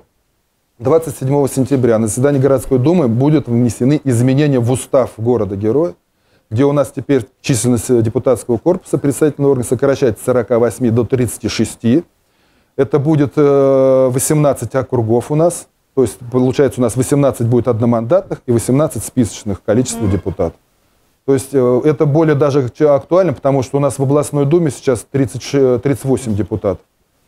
27 сентября на заседании городской думы будут внесены изменения в устав города-героя, где у нас теперь численность депутатского корпуса представительного органа сокращается с 48 до 36. Это будет 18 округов у нас. То есть, получается, у нас 18 будет одномандатных и 18 списочных количества депутатов. То есть, это более даже актуально, потому что у нас в областной думе сейчас 38 депутатов.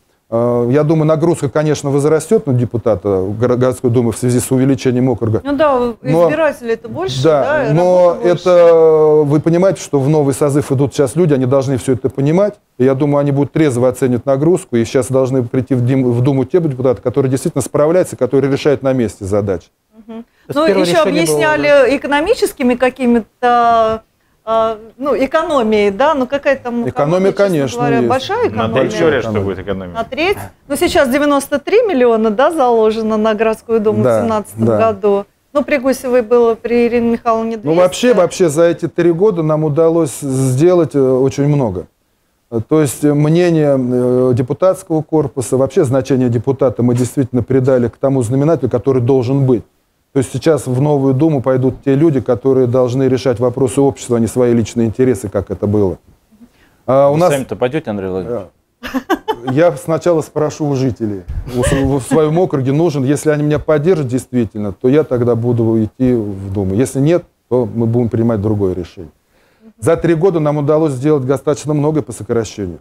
Я думаю, нагрузка, конечно, возрастет на депутата городской думы в связи с увеличением округа. Ну да, избирателей это больше, да, но это, вы понимаете, что в новый созыв идут сейчас люди, они должны все это понимать. И я думаю, они будут трезво оценивать нагрузку, и сейчас должны прийти в Думу те депутаты, которые действительно справляются, которые решают на месте задачи. Ну, еще объясняли экономическими какими-то, экономией, да, ну какая там... Экономия, конечно, говоря, большая экономия. На треть, что будет экономия? На треть? Ну, сейчас 93 миллиона, да, заложено на городскую думу в 2017 году. Ну, при Гусевой было, при Ирине Михайловне 200. Ну, вообще за эти 3 года нам удалось сделать очень много. То есть мнение депутатского корпуса, вообще значение депутата мы действительно придали к тому знаменателю, который должен быть. То есть сейчас в новую Думу пойдут те люди, которые должны решать вопросы общества, а не свои личные интересы, как это было. Вы сами-то пойдете, Андрей Владимирович? Я сначала спрошу у жителей. В своем округе нужен. Если они меня поддержат действительно, то я тогда буду идти в Думу. Если нет, то мы будем принимать другое решение. За 3 года нам удалось сделать достаточно много по сокращению.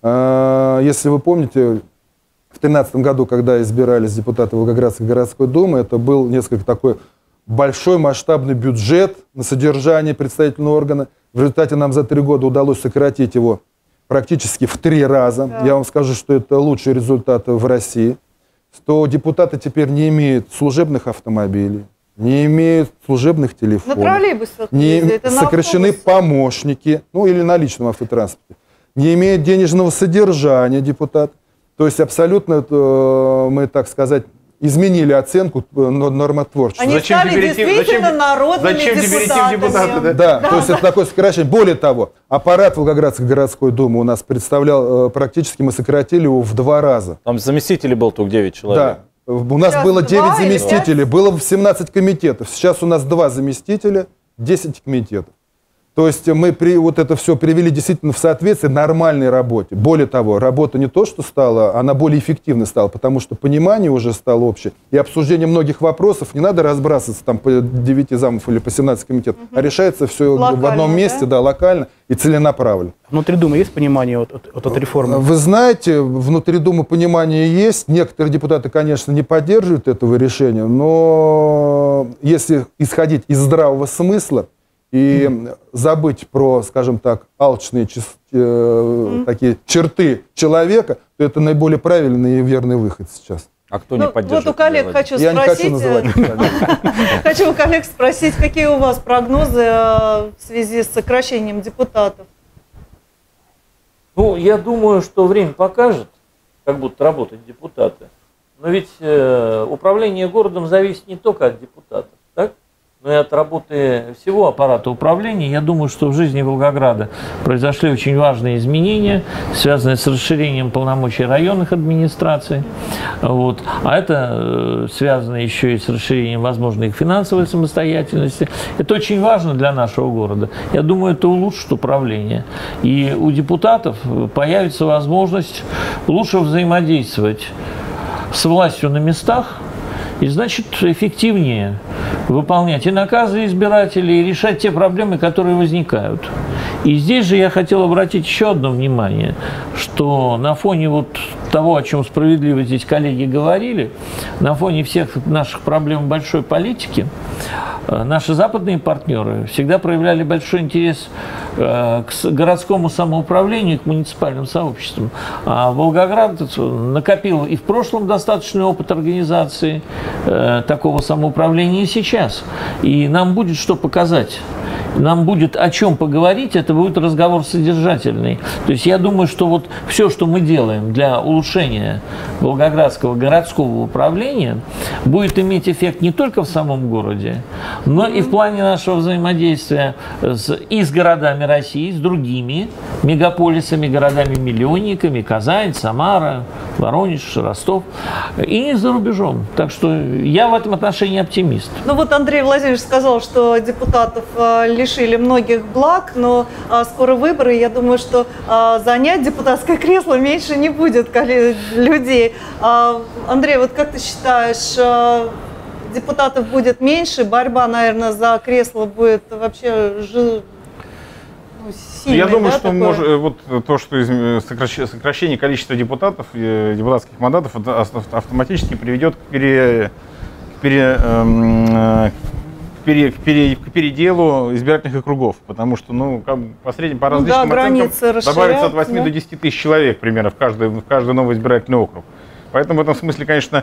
Если вы помните, в 2013 году, когда избирались депутаты Волгоградской городской думы, это был несколько такой большой масштабный бюджет на содержание представительного органа. В результате нам за 3 года удалось сократить его практически в 3 раза. Да. Я вам скажу, что это лучший результат в России. Что депутаты теперь не имеют служебных автомобилей, не имеют служебных телефонов. На троллейбусах сокращены помощники, или на личном автотранспорте. Не имеют денежного содержания депутат. То есть абсолютно, мы, так сказать, изменили оценку нормотворчества. Они стали действительно народными депутатами. Да, то есть это такое сокращение. Более того, аппарат Волгоградской городской думы у нас представлял, практически мы сократили его в 2 раза. Там заместителей было только 9 человек. Да. У нас было 9 заместителей, было 17 комитетов. Сейчас у нас 2 заместителя, 10 комитетов. То есть мы вот это все привели действительно в соответствие нормальной работе. Более того, работа не то, что стала, она более эффективной стала, потому что понимание уже стало общее. И обсуждение многих вопросов не надо разбрасываться там по 9 замов или по 17 комитетов, а решается все локально, в одном месте, да, локально и целенаправленно. Внутри Думы есть понимание от реформы? Вы знаете, внутри Думы понимание есть. Некоторые депутаты, конечно, не поддерживают этого решения, но если исходить из здравого смысла, и забыть про, скажем так, алчные такие черты человека, то это наиболее правильный и верный выход сейчас. А кто не поддерживает? Вот у коллег хочу Я спросить. Не хочу называть хочу у коллег спросить, какие у вас прогнозы в связи с сокращением депутатов? Ну, я думаю, что время покажет, как будут работать депутаты. Но ведь управление городом зависит не только от депутатов, так? но и от работы всего аппарата управления. Я думаю, что в жизни Волгограда произошли очень важные изменения, связанные с расширением полномочий районных администраций. Вот. А это связано еще и с расширением возможной их финансовой самостоятельности. Это очень важно для нашего города. Я думаю, это улучшит управление. И у депутатов появится возможность лучше взаимодействовать с властью на местах, и, значит, эффективнее выполнять и наказы избирателей, и решать те проблемы, которые возникают. И здесь же я хотел обратить еще одно внимание, что на фоне вот того, о чем справедливо здесь коллеги говорили, на фоне всех наших проблем большой политики, наши западные партнеры всегда проявляли большой интерес к городскому самоуправлению и к муниципальным сообществам. А Волгоград накопил и в прошлом достаточный опыт организации такого самоуправления и сейчас. И нам будет что показать. Нам будет о чем поговорить, это будет разговор содержательный. То есть я думаю, что вот все, что мы делаем для улучшения волгоградского городского управления, будет иметь эффект не только в самом городе, но и в плане нашего взаимодействия и с городами России, с другими мегаполисами, городами-миллионниками, Казань, Самара, Воронеж, Ростов, и за рубежом. Так что я в этом отношении оптимист. Ну вот Андрей Владимирович сказал, что депутатов лишили многих благ, но скоро выборы, я думаю, что занять депутатское кресло меньше не будет людей. Андрей, вот как ты считаешь, депутатов будет меньше, борьба, наверное, за кресло будет вообще сильной? Я думаю, что вот то, что сокращение количества депутатов, депутатских мандатов автоматически приведет к переделу избирательных округов, потому что, ну, по различным оценкам добавится от 8 до 10 тысяч человек примерно в каждый новый избирательный округ. Поэтому в этом смысле, конечно,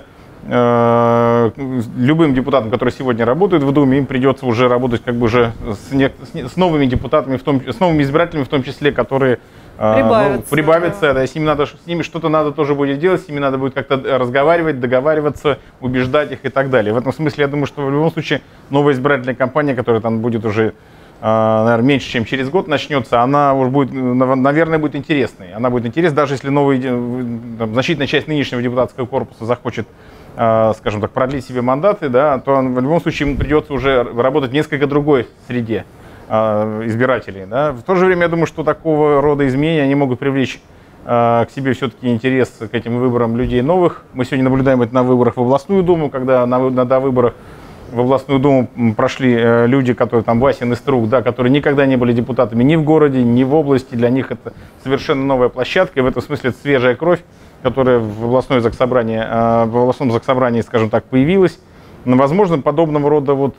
любым депутатам, которые сегодня работают в Думе, им придется уже работать как бы уже с новыми депутатами, с новыми избирателями, в том числе, которые прибавятся, да, с ними что-то надо тоже будет делать, с ними надо будет как-то разговаривать, договариваться, убеждать их и так далее. В этом смысле, я думаю, что в любом случае новая избирательная кампания, которая там будет уже, наверное, меньше, чем через год начнется, она уже будет, наверное, будет интересной. Она будет интересна, даже если значительная часть нынешнего депутатского корпуса захочет, скажем так, продлить себе мандаты, да, то в любом случае им придется уже работать в несколько другой среде избирателей. Да. В то же время я думаю, что такого рода изменения они могут привлечь к себе все-таки интерес к этим выборам людей новых. Мы сегодня наблюдаем это на выборах в областную думу, когда на выборах в областную думу прошли люди, которые там Васин и Струк, да, которые никогда не были депутатами ни в городе, ни в области. Для них это совершенно новая площадка, и в этом смысле это свежая кровь, которая в областном заксобрании, скажем так, появилась. Но, возможно, подобного рода вот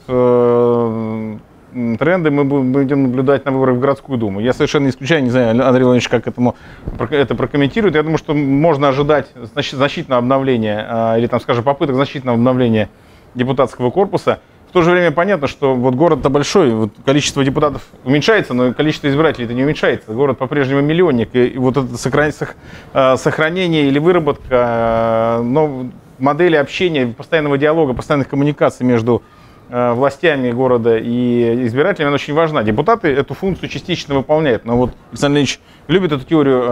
тренды мы будем наблюдать на выборах в городскую думу. Я совершенно не исключаю, не знаю, Андрей Владимирович, как это прокомментирует. Я думаю, что можно ожидать значительного обновления, или там, скажем, попыток значительного обновления депутатского корпуса. В то же время понятно, что вот город-то большой, вот количество депутатов уменьшается, но количество избирателей-то не уменьшается. Город по-прежнему миллионник, и вот это сохранение или выработка модели общения, постоянного диалога, постоянных коммуникаций между властями города и избирателями, она очень важна. Депутаты эту функцию частично выполняют. Но вот Александр Ильич любит эту теорию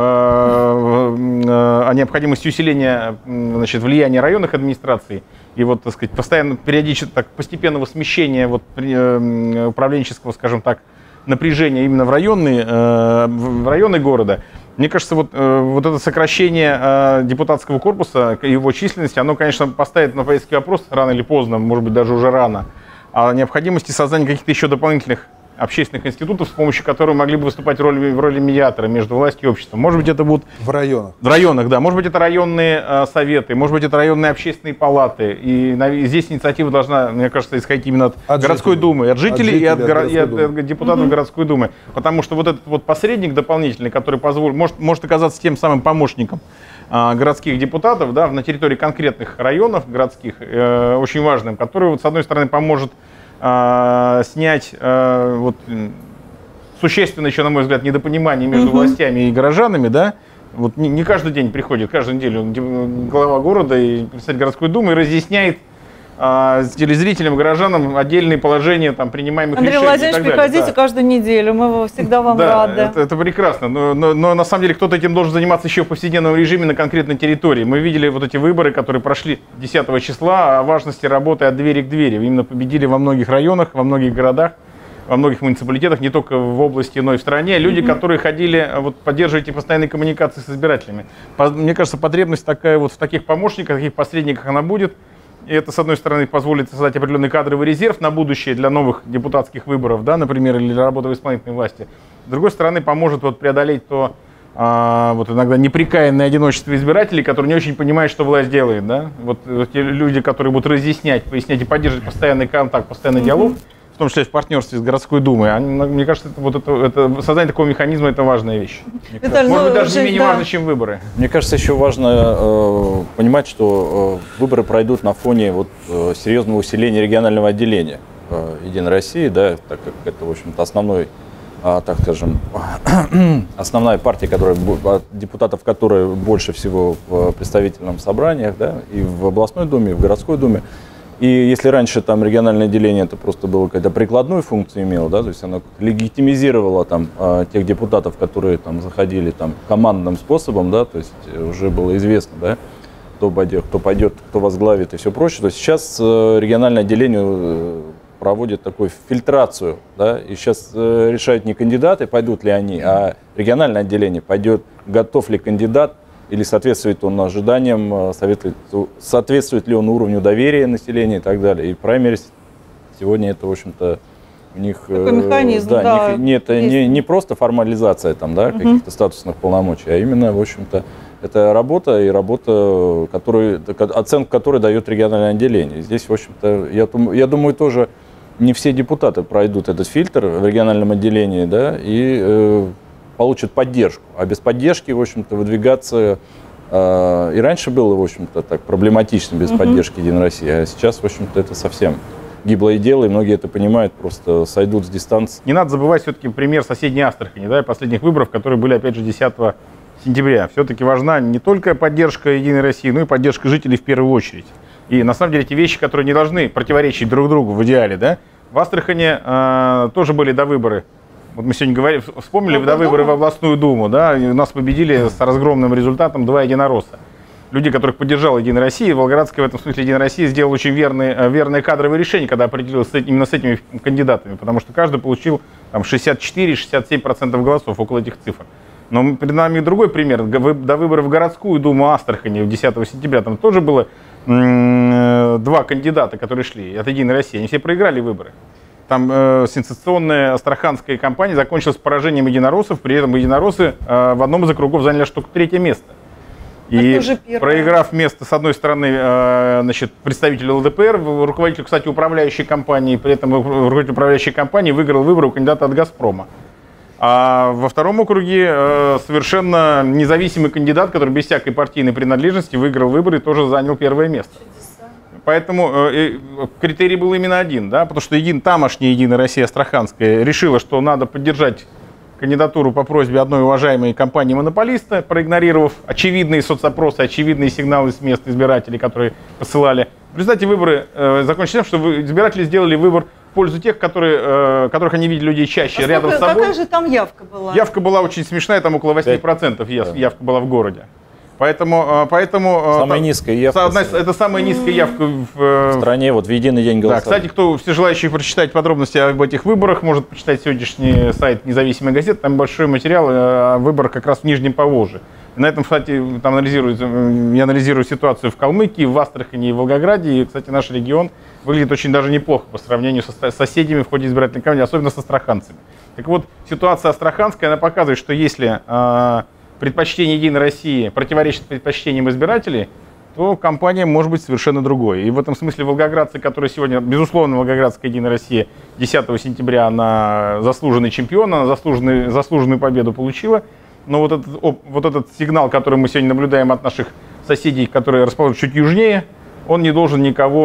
о необходимости усиления, значит, влияния районных администраций и вот, так сказать, постоянно, периодически, так, постепенного смещения вот, управленческого, скажем так, напряжения именно в районы города. Мне кажется, вот это сокращение депутатского корпуса, его численности, оно, конечно, поставит на повестке вопрос рано или поздно, может быть, даже уже рано, о необходимости создания каких-то еще дополнительных общественных институтов, с помощью которых могли бы выступать в роли медиатора между властью и обществом. Может быть, это будут... В районах. В районах, да. Может быть, это районные советы, может быть, это районные общественные палаты. И здесь инициатива должна, мне кажется, исходить именно от городской думы, от жителей и от депутатов городской думы. Потому что вот этот вот посредник дополнительный, который может оказаться тем самым помощником городских депутатов, да, на территории конкретных районов городских, очень важным, который, вот, с одной стороны, поможет снять существенно еще, на мой взгляд, недопонимание между властями и горожанами, да. Вот не каждый день приходит, каждую неделю глава города и председатель городской думы и разъясняет телезрителям, горожанам отдельные положения там, принимаемых Андрей решений. Андрей Владимирович, приходите каждую неделю, мы всегда вам рады. Это прекрасно, но на самом деле кто-то этим должен заниматься еще в повседневном режиме на конкретной территории. Мы видели вот эти выборы, которые прошли 10 числа, о важности работы от двери к двери. Именно победили во многих районах, во многих городах, во многих муниципалитетах, не только в области, но и в стране. Люди, которые ходили, вот, поддерживать эти постоянные коммуникации с избирателями. Мне кажется, потребность такая вот в таких помощниках, таких посредниках она будет. И это, с одной стороны, позволит создать определенный кадровый резерв на будущее для новых депутатских выборов, да, например, или для работы в исполнительной власти. С другой стороны, поможет вот преодолеть то вот иногда непрекаянное одиночество избирателей, которые не очень понимают, что власть делает. Да? Вот те люди, которые будут разъяснять, пояснять и поддерживать постоянный контакт, постоянный диалог, в том числе в партнерстве с городской думой, мне кажется, это создание такого механизма – это важная вещь. Виталий, может быть, даже не менее важно, чем выборы. Мне кажется, еще важно понимать, что выборы пройдут на фоне вот, серьезного усиления регионального отделения Единой России, да, так как это, в общем-то, так скажем, основная партия, депутатов которой больше всего в представительном собраниях, да, и в областной думе, и в городской думе. И если раньше там региональное деление это просто было какая-то прикладную функцию имело, да, то есть оно легитимизировало там тех депутатов, которые там заходили там командным способом, да, то есть уже было известно, да, кто пойдет, кто возглавит и все прочее. То есть сейчас региональное деление проводит такую фильтрацию, да, и сейчас решают не кандидаты, пойдут ли они, а региональное отделение пойдет, готов ли кандидат, или соответствует он ожиданиям, соответствует ли он уровню доверия населения и так далее. И праймерис сегодня это, в общем-то, у них... Такой механизм, да. Это не просто формализация там, да, каких-то статусных полномочий, а именно, в общем-то, это работа, оценку которой дает региональное отделение. Здесь, в общем-то, я думаю, тоже не все депутаты пройдут этот фильтр в региональном отделении, да, и получат поддержку. А без поддержки, в общем-то, выдвигаться и раньше было, в общем-то, так проблематично без поддержки Единой России, а сейчас, в общем-то, это совсем гиблое дело, и многие это понимают, просто сойдут с дистанции. Не надо забывать все-таки пример соседней Астрахани, да, последних выборов, которые были, опять же, 10 сентября. Все-таки важна не только поддержка Единой России, но и поддержка жителей в первую очередь. И на самом деле эти вещи, которые не должны противоречить друг другу в идеале, да. В Астрахани тоже были довыборы. Вот мы сегодня вспомнили довыборы в областную думу, да, и у нас победили с разгромным результатом 2 единоросса. Люди, которых поддержала Единая Россия, Волгоградская в этом смысле Единая Россия сделала очень верное кадровое решение, когда определилась именно с этими кандидатами, потому что каждый получил 64-67% голосов, около этих цифр. Но перед нами другой пример. До выборов в городскую думу Астрахани 10 сентября там тоже было 2 кандидата, которые шли от Единой России. Они все проиграли выборы. Там сенсационная астраханская кампания закончилась поражением единороссов, при этом единороссы в одном из округов заняли аж только 3-е место. И проиграв место, с одной стороны, значит, представителю ЛДПР, руководитель, кстати, управляющей компании, при этом руководитель управляющей компании выиграл выборы у кандидата от «Газпрома». А во втором округе совершенно независимый кандидат, который без всякой партийной принадлежности выиграл выборы и тоже занял 1-е место. Поэтому критерий был именно один, да, потому что тамошняя Единая Россия Астраханская решила, что надо поддержать кандидатуру по просьбе одной уважаемой компании-монополиста, проигнорировав очевидные соцопросы, очевидные сигналы с мест избирателей, которые посылали. В результате выборы закончились тем, что избиратели сделали выбор в пользу тех, которых они видели людей чаще рядом с собой. Какая же там явка была? Явка была очень смешная, там около 8% явка была в городе. Поэтому самая низкая явка. Это самая низкая явка в стране, вот в единый день голосования. Да, кстати, все желающие прочитать подробности об этих выборах, может почитать сегодняшний сайт независимой газеты. Там большой материал о выборах как раз в Нижнем Поволжье. На этом, кстати, там я анализирую ситуацию в Калмыкии, в Астрахани и в Волгограде. И, кстати, наш регион выглядит очень даже неплохо по сравнению со соседями в ходе избирательной кампании, особенно с астраханцами. Так вот, ситуация астраханская, она показывает, что если предпочтение Единой России противоречит предпочтениям избирателей, то кампания может быть совершенно другой. И в этом смысле волгоградцы, которые сегодня, безусловно, Волгоградская Единая Россия 10 сентября, она заслуженный чемпион, она заслуженную победу получила. Но вот этот сигнал, который мы сегодня наблюдаем от наших соседей, которые расположены чуть южнее, он не должен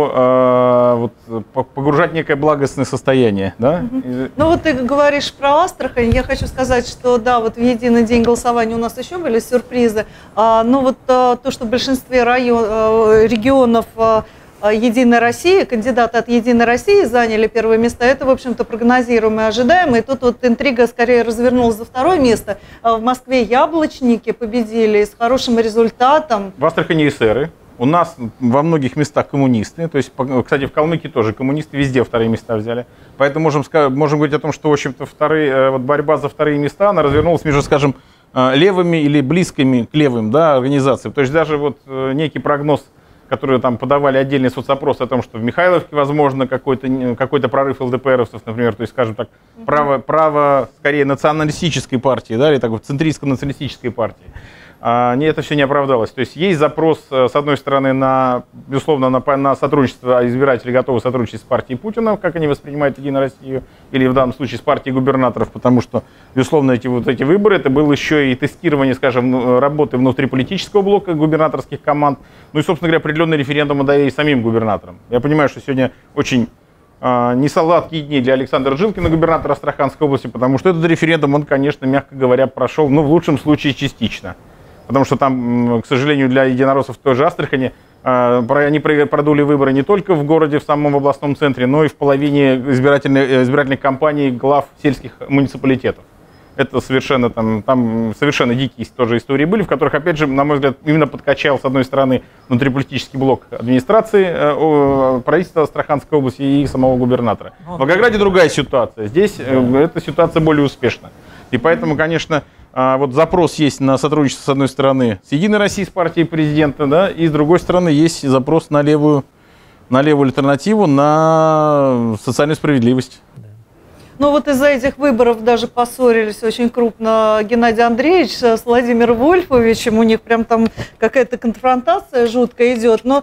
никого погружать в некое благостное состояние. Да? Ну вот ты говоришь про Астрахань, я хочу сказать, что да, вот в единый день голосования у нас еще были сюрпризы, но вот то, что в большинстве регионов Единой России, кандидаты от Единой России заняли первое место. Это, в общем-то, прогнозируемо и ожидаемо. И тут вот интрига скорее развернулась за второе место. В Москве яблочники победили с хорошим результатом. В Астрахани эсеры. У нас во многих местах коммунисты. То есть, кстати, в Калмыкии тоже коммунисты везде вторые места взяли. Поэтому можем говорить о том, что, в общем-то, вот борьба за вторые места, она развернулась между, скажем, левыми или близкими к левым, да, организациям. То есть даже вот некий прогноз, которые там подавали отдельный соцопрос о том, что в Михайловке возможно какой-то прорыв ЛДПРовцев, например, то есть, скажем так, право скорее националистической партии, да, или такой центристско-националистической партии. Это все не оправдалось. То есть есть запрос, с одной стороны, безусловно, на сотрудничество, избиратели готовы сотрудничать с партией Путина, как они воспринимают Единую Россию, или в данном случае с партией губернаторов, потому что, безусловно, эти выборы, это было еще и тестирование, скажем, работы внутриполитического блока губернаторских команд, ну и, собственно говоря, определенный референдум доверия самим губернаторам. Я понимаю, что сегодня очень несладкие дни для Александра Жилкина, губернатора Астраханской области, потому что этот референдум, он, конечно, мягко говоря, прошел, в лучшем случае, частично. Потому что там, к сожалению, для единороссов в той же Астрахани они продули выборы не только в городе, в самом областном центре, но и в половине избирательных кампаний глав сельских муниципалитетов. Это совершенно там совершенно дикие тоже истории были, в которых, опять же, на мой взгляд, именно подкачал, с одной стороны, внутриполитический блок администрации, правительства Астраханской области и самого губернатора. В Волгограде другая ситуация. Здесь эта ситуация более успешна. И поэтому, конечно, вот запрос есть на сотрудничество, с одной стороны, с Единой Россией, с партией президента, да, и с другой стороны есть запрос на левую альтернативу, на социальную справедливость. Ну вот из-за этих выборов даже поссорились очень крупно Геннадий Андреевич с Владимиром Вольфовичем. У них прям там какая-то конфронтация жуткая идет. Но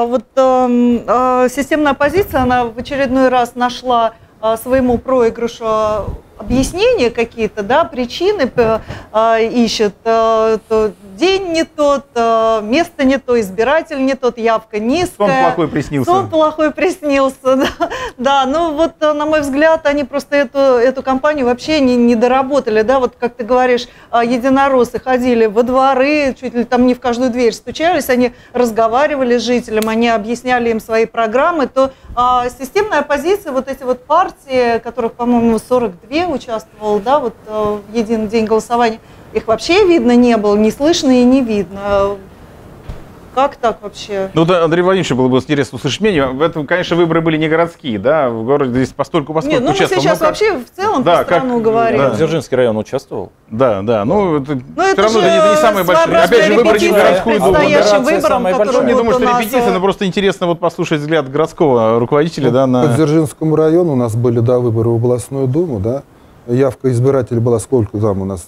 системная оппозиция, она в очередной раз нашла своему проигрышу объяснения какие-то, да, причины ищет. День не тот, место не то, избиратель не тот, явка низкая. Сон плохой приснился. Сон плохой приснился, да. Да, ну вот, на мой взгляд, они просто эту кампанию вообще не доработали, да, вот как ты говоришь, единороссы ходили во дворы, чуть ли там не в каждую дверь стучались, они разговаривали с жителям, они объясняли им свои программы, то системная оппозиция, вот эти вот партии, которых, по-моему, 42 участвовал, да, вот в единый день голосования, их вообще видно не было, не слышно и не видно. Как так вообще? Ну да, Андрей Владимирович, было бы интересно услышать мнение. В этом, конечно, выборы были не городские, да, в городе здесь постольку Нет, ну мы сейчас вообще в целом по страну говорим. Да. Дзержинский район участвовал? Да, ну это все равно же это не самые большие. Опять же, выборы не в городскую думу. Я не думаю, что репетиция, но просто интересно вот послушать взгляд городского руководителя, да, на... По Дзержинскому району у нас были, да, выборы в областную думу, да. Явка избирателей была сколько там у нас?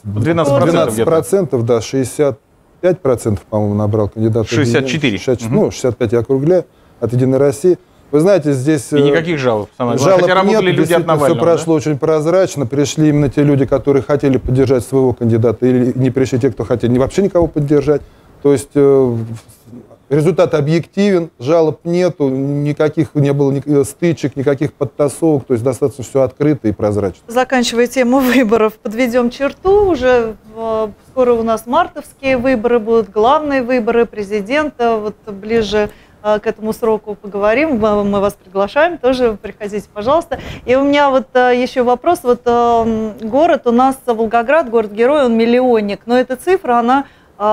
12%, да, 65%, по-моему, набрал кандидат. 64. 65 я округляю, от Единой России. Вы знаете, здесь... И никаких жалоб. Жалоб нет, люди от Навального, все прошло очень прозрачно. Пришли именно те люди, которые хотели поддержать своего кандидата, или не пришли те, кто хотели вообще никого поддержать. То есть результат объективен, жалоб нету, никаких не было стычек, никаких подтасовок, то есть достаточно все открыто и прозрачно. Заканчивая тему выборов, подведем черту. Уже скоро у нас мартовские выборы будут, главные выборы президента. Вот ближе к этому сроку поговорим. Мы вас приглашаем, тоже приходите, пожалуйста. И у меня вот еще вопрос. Вот город у нас, Волгоград, город-герой, он миллионник, но эта цифра, она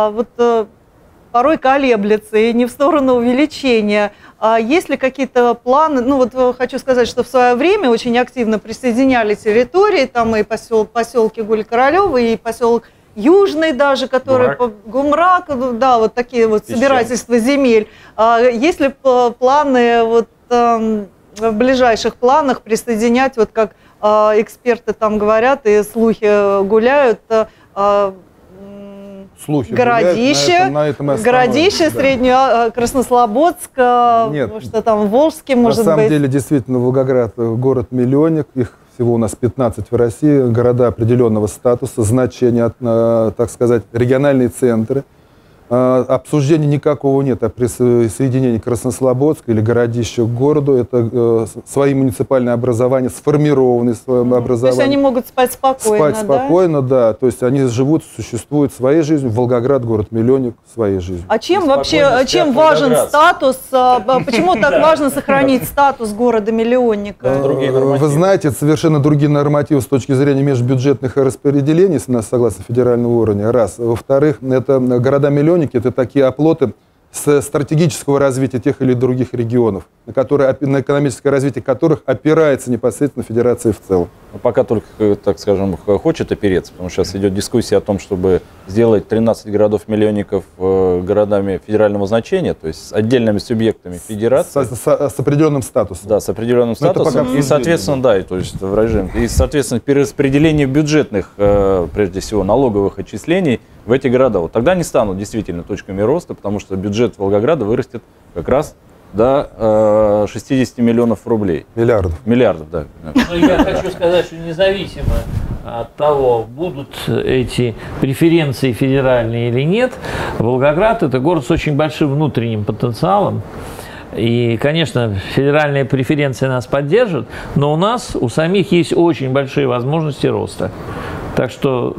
порой колеблется и не в сторону увеличения. Есть ли какие-то планы? Ну вот хочу сказать, что в свое время очень активно присоединяли территории, там и поселки Гуль-Королева, и поселок Южный даже, который Гумрак, да, вот такие вот собирательства земель. Есть ли планы вот в ближайших планах присоединять, вот как эксперты там говорят и слухи гуляют, слухи Городище, Городище, да. Среднюю Краснослободск, что там Волжский, может быть. На самом деле, действительно, Волгоград город-миллионник, их всего у нас 15 в России, города определенного статуса, значения, так сказать, региональные центры. Обсуждения никакого нет о присоединении Краснослободска или Городища к городу. Это свои муниципальные образования, сформированные своим образованием. То есть они могут спать спокойно, Спать спокойно, да. То есть они живут, существуют своей жизнью. Волгоград, город-миллионник, своей жизнью. А чем вообще, чем важен статус, почему так важно сохранить статус города-миллионника? Вы знаете, это совершенно другие нормативы с точки зрения межбюджетных распределений, согласно федеральному уровню, раз. Во-вторых, это города-миллионники, это такие оплоты с стратегического развития тех или других регионов, на экономическое развитие которых опирается непосредственно федерация в целом. Пока только, так скажем, хочет опереться, потому что сейчас идет дискуссия о том, чтобы сделать 13 городов-миллионников городами федерального значения, то есть с отдельными субъектами федерации. С определенным статусом. Да, с определенным статусом. И, соответственно, да, то есть в режим. И, соответственно, перераспределение бюджетных, прежде всего, налоговых отчислений в эти города. Вот тогда они станут действительно точками роста, потому что бюджет Волгограда вырастет как раз до 60 миллионов рублей. Миллиардов, да. Но я хочу сказать, что независимо от того, будут эти преференции федеральные или нет, Волгоград – это город с очень большим внутренним потенциалом. И, конечно, федеральные преференции нас поддержат, но у самих есть очень большие возможности роста. Так что,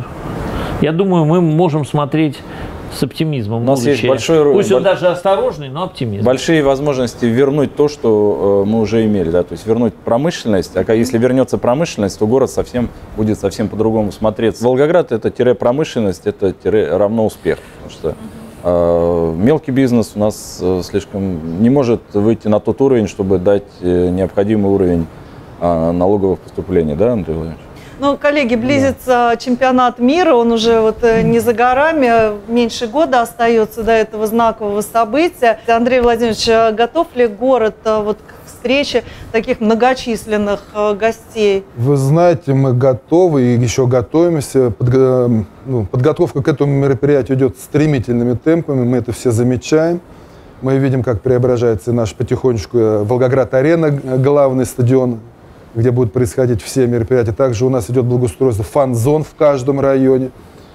я думаю, мы можем смотреть с оптимизмом. У нас есть большой, пусть он даже осторожный, но оптимизм. Большие возможности вернуть то, что мы уже имели, да, то есть вернуть промышленность. А если вернется промышленность, то город будет совсем по-другому смотреться. Волгоград – это промышленность, это равно успех, потому что мелкий бизнес у нас слишком не может выйти на тот уровень, чтобы дать необходимый уровень налоговых поступлений, да, Андрей Владимирович? Ну, коллеги, близится чемпионат мира, он уже вот не за горами, меньше года остается до этого знакового события. Андрей Владимирович, готов ли город вот к встрече таких многочисленных гостей? Вы знаете, мы готовы и еще готовимся. Подготовка к этому мероприятию идет стремительными темпами, мы это все замечаем. Мы видим, как преображается наш потихонечку Волгоград-арена, главный стадион, где будут происходить все мероприятия. Также у нас идет благоустройство фан-зон в каждом районе.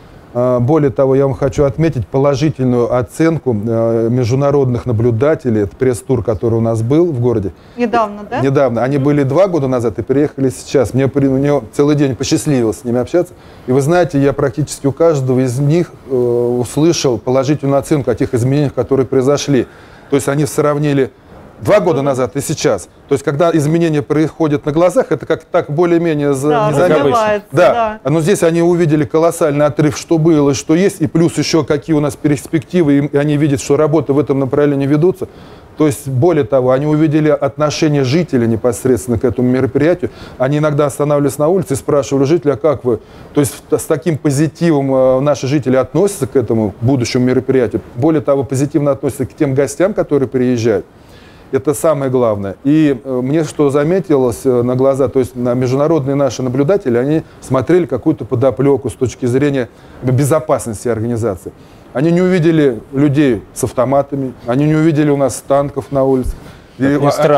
Более того, я вам хочу отметить положительную оценку международных наблюдателей. Это пресс-тур, который у нас был в городе. Недавно, да? Недавно. Они были 2 года назад и приехали сейчас. Мне целый день посчастливилось с ними общаться. И вы знаете, я практически у каждого из них услышал положительную оценку о тех изменениях, которые произошли. То есть они сравнили 2 года назад и сейчас. То есть, когда изменения происходят на глазах, это как так более-менее незаметно. Да. Но здесь они увидели колоссальный отрыв, что было, что есть, и плюс еще какие у нас перспективы, и они видят, что работы в этом направлении ведутся. То есть, более того, они увидели отношение жителей непосредственно к этому мероприятию. Они иногда останавливались на улице и спрашивали жителей, а как вы? То есть, с таким позитивом наши жители относятся к этому будущему мероприятию. Более того, позитивно относятся к тем гостям, которые приезжают. Это самое главное. И мне что заметилось на глаза, то есть на международные наши наблюдатели, они смотрели какую-то подоплеку с точки зрения безопасности организации. Они не увидели людей с автоматами, они не увидели у нас танков на улице. Они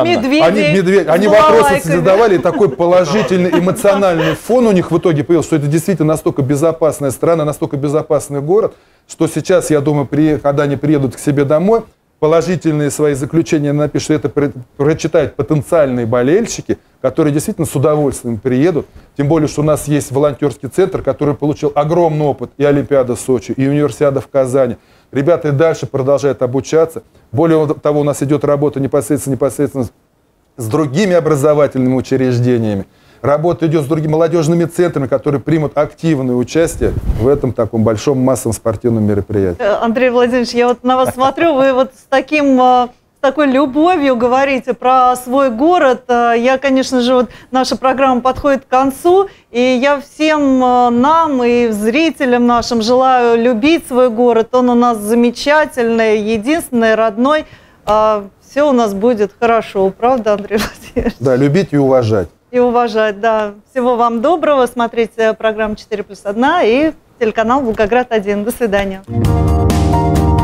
вопросы задавали, и такой положительный эмоциональный фон у них в итоге появился, что это действительно настолько безопасная страна, настолько безопасный город, что сейчас, я думаю, когда они приедут к себе домой, положительные свои заключения напишут, это прочитают потенциальные болельщики, которые действительно с удовольствием приедут. Тем более, что у нас есть волонтерский центр, который получил огромный опыт и Олимпиада в Сочи, и Универсиада в Казани. Ребята и дальше продолжают обучаться. Более того, у нас идет работа непосредственно с другими образовательными учреждениями. Работа идет с другими молодежными центрами, которые примут активное участие в этом таком большом массовом спортивном мероприятии. Андрей Владимирович, я вот на вас смотрю, вы вот с такой любовью говорите про свой город. Я, конечно же, вот наша программа подходит к концу, и я всем нам и зрителям нашим желаю любить свой город. Он у нас замечательный, единственный, родной. Все у нас будет хорошо, правда, Андрей Владимирович? Да, любить и уважать. И уважать, да. Всего вам доброго. Смотрите программу 4+1 и телеканал Волгоград-1. До свидания.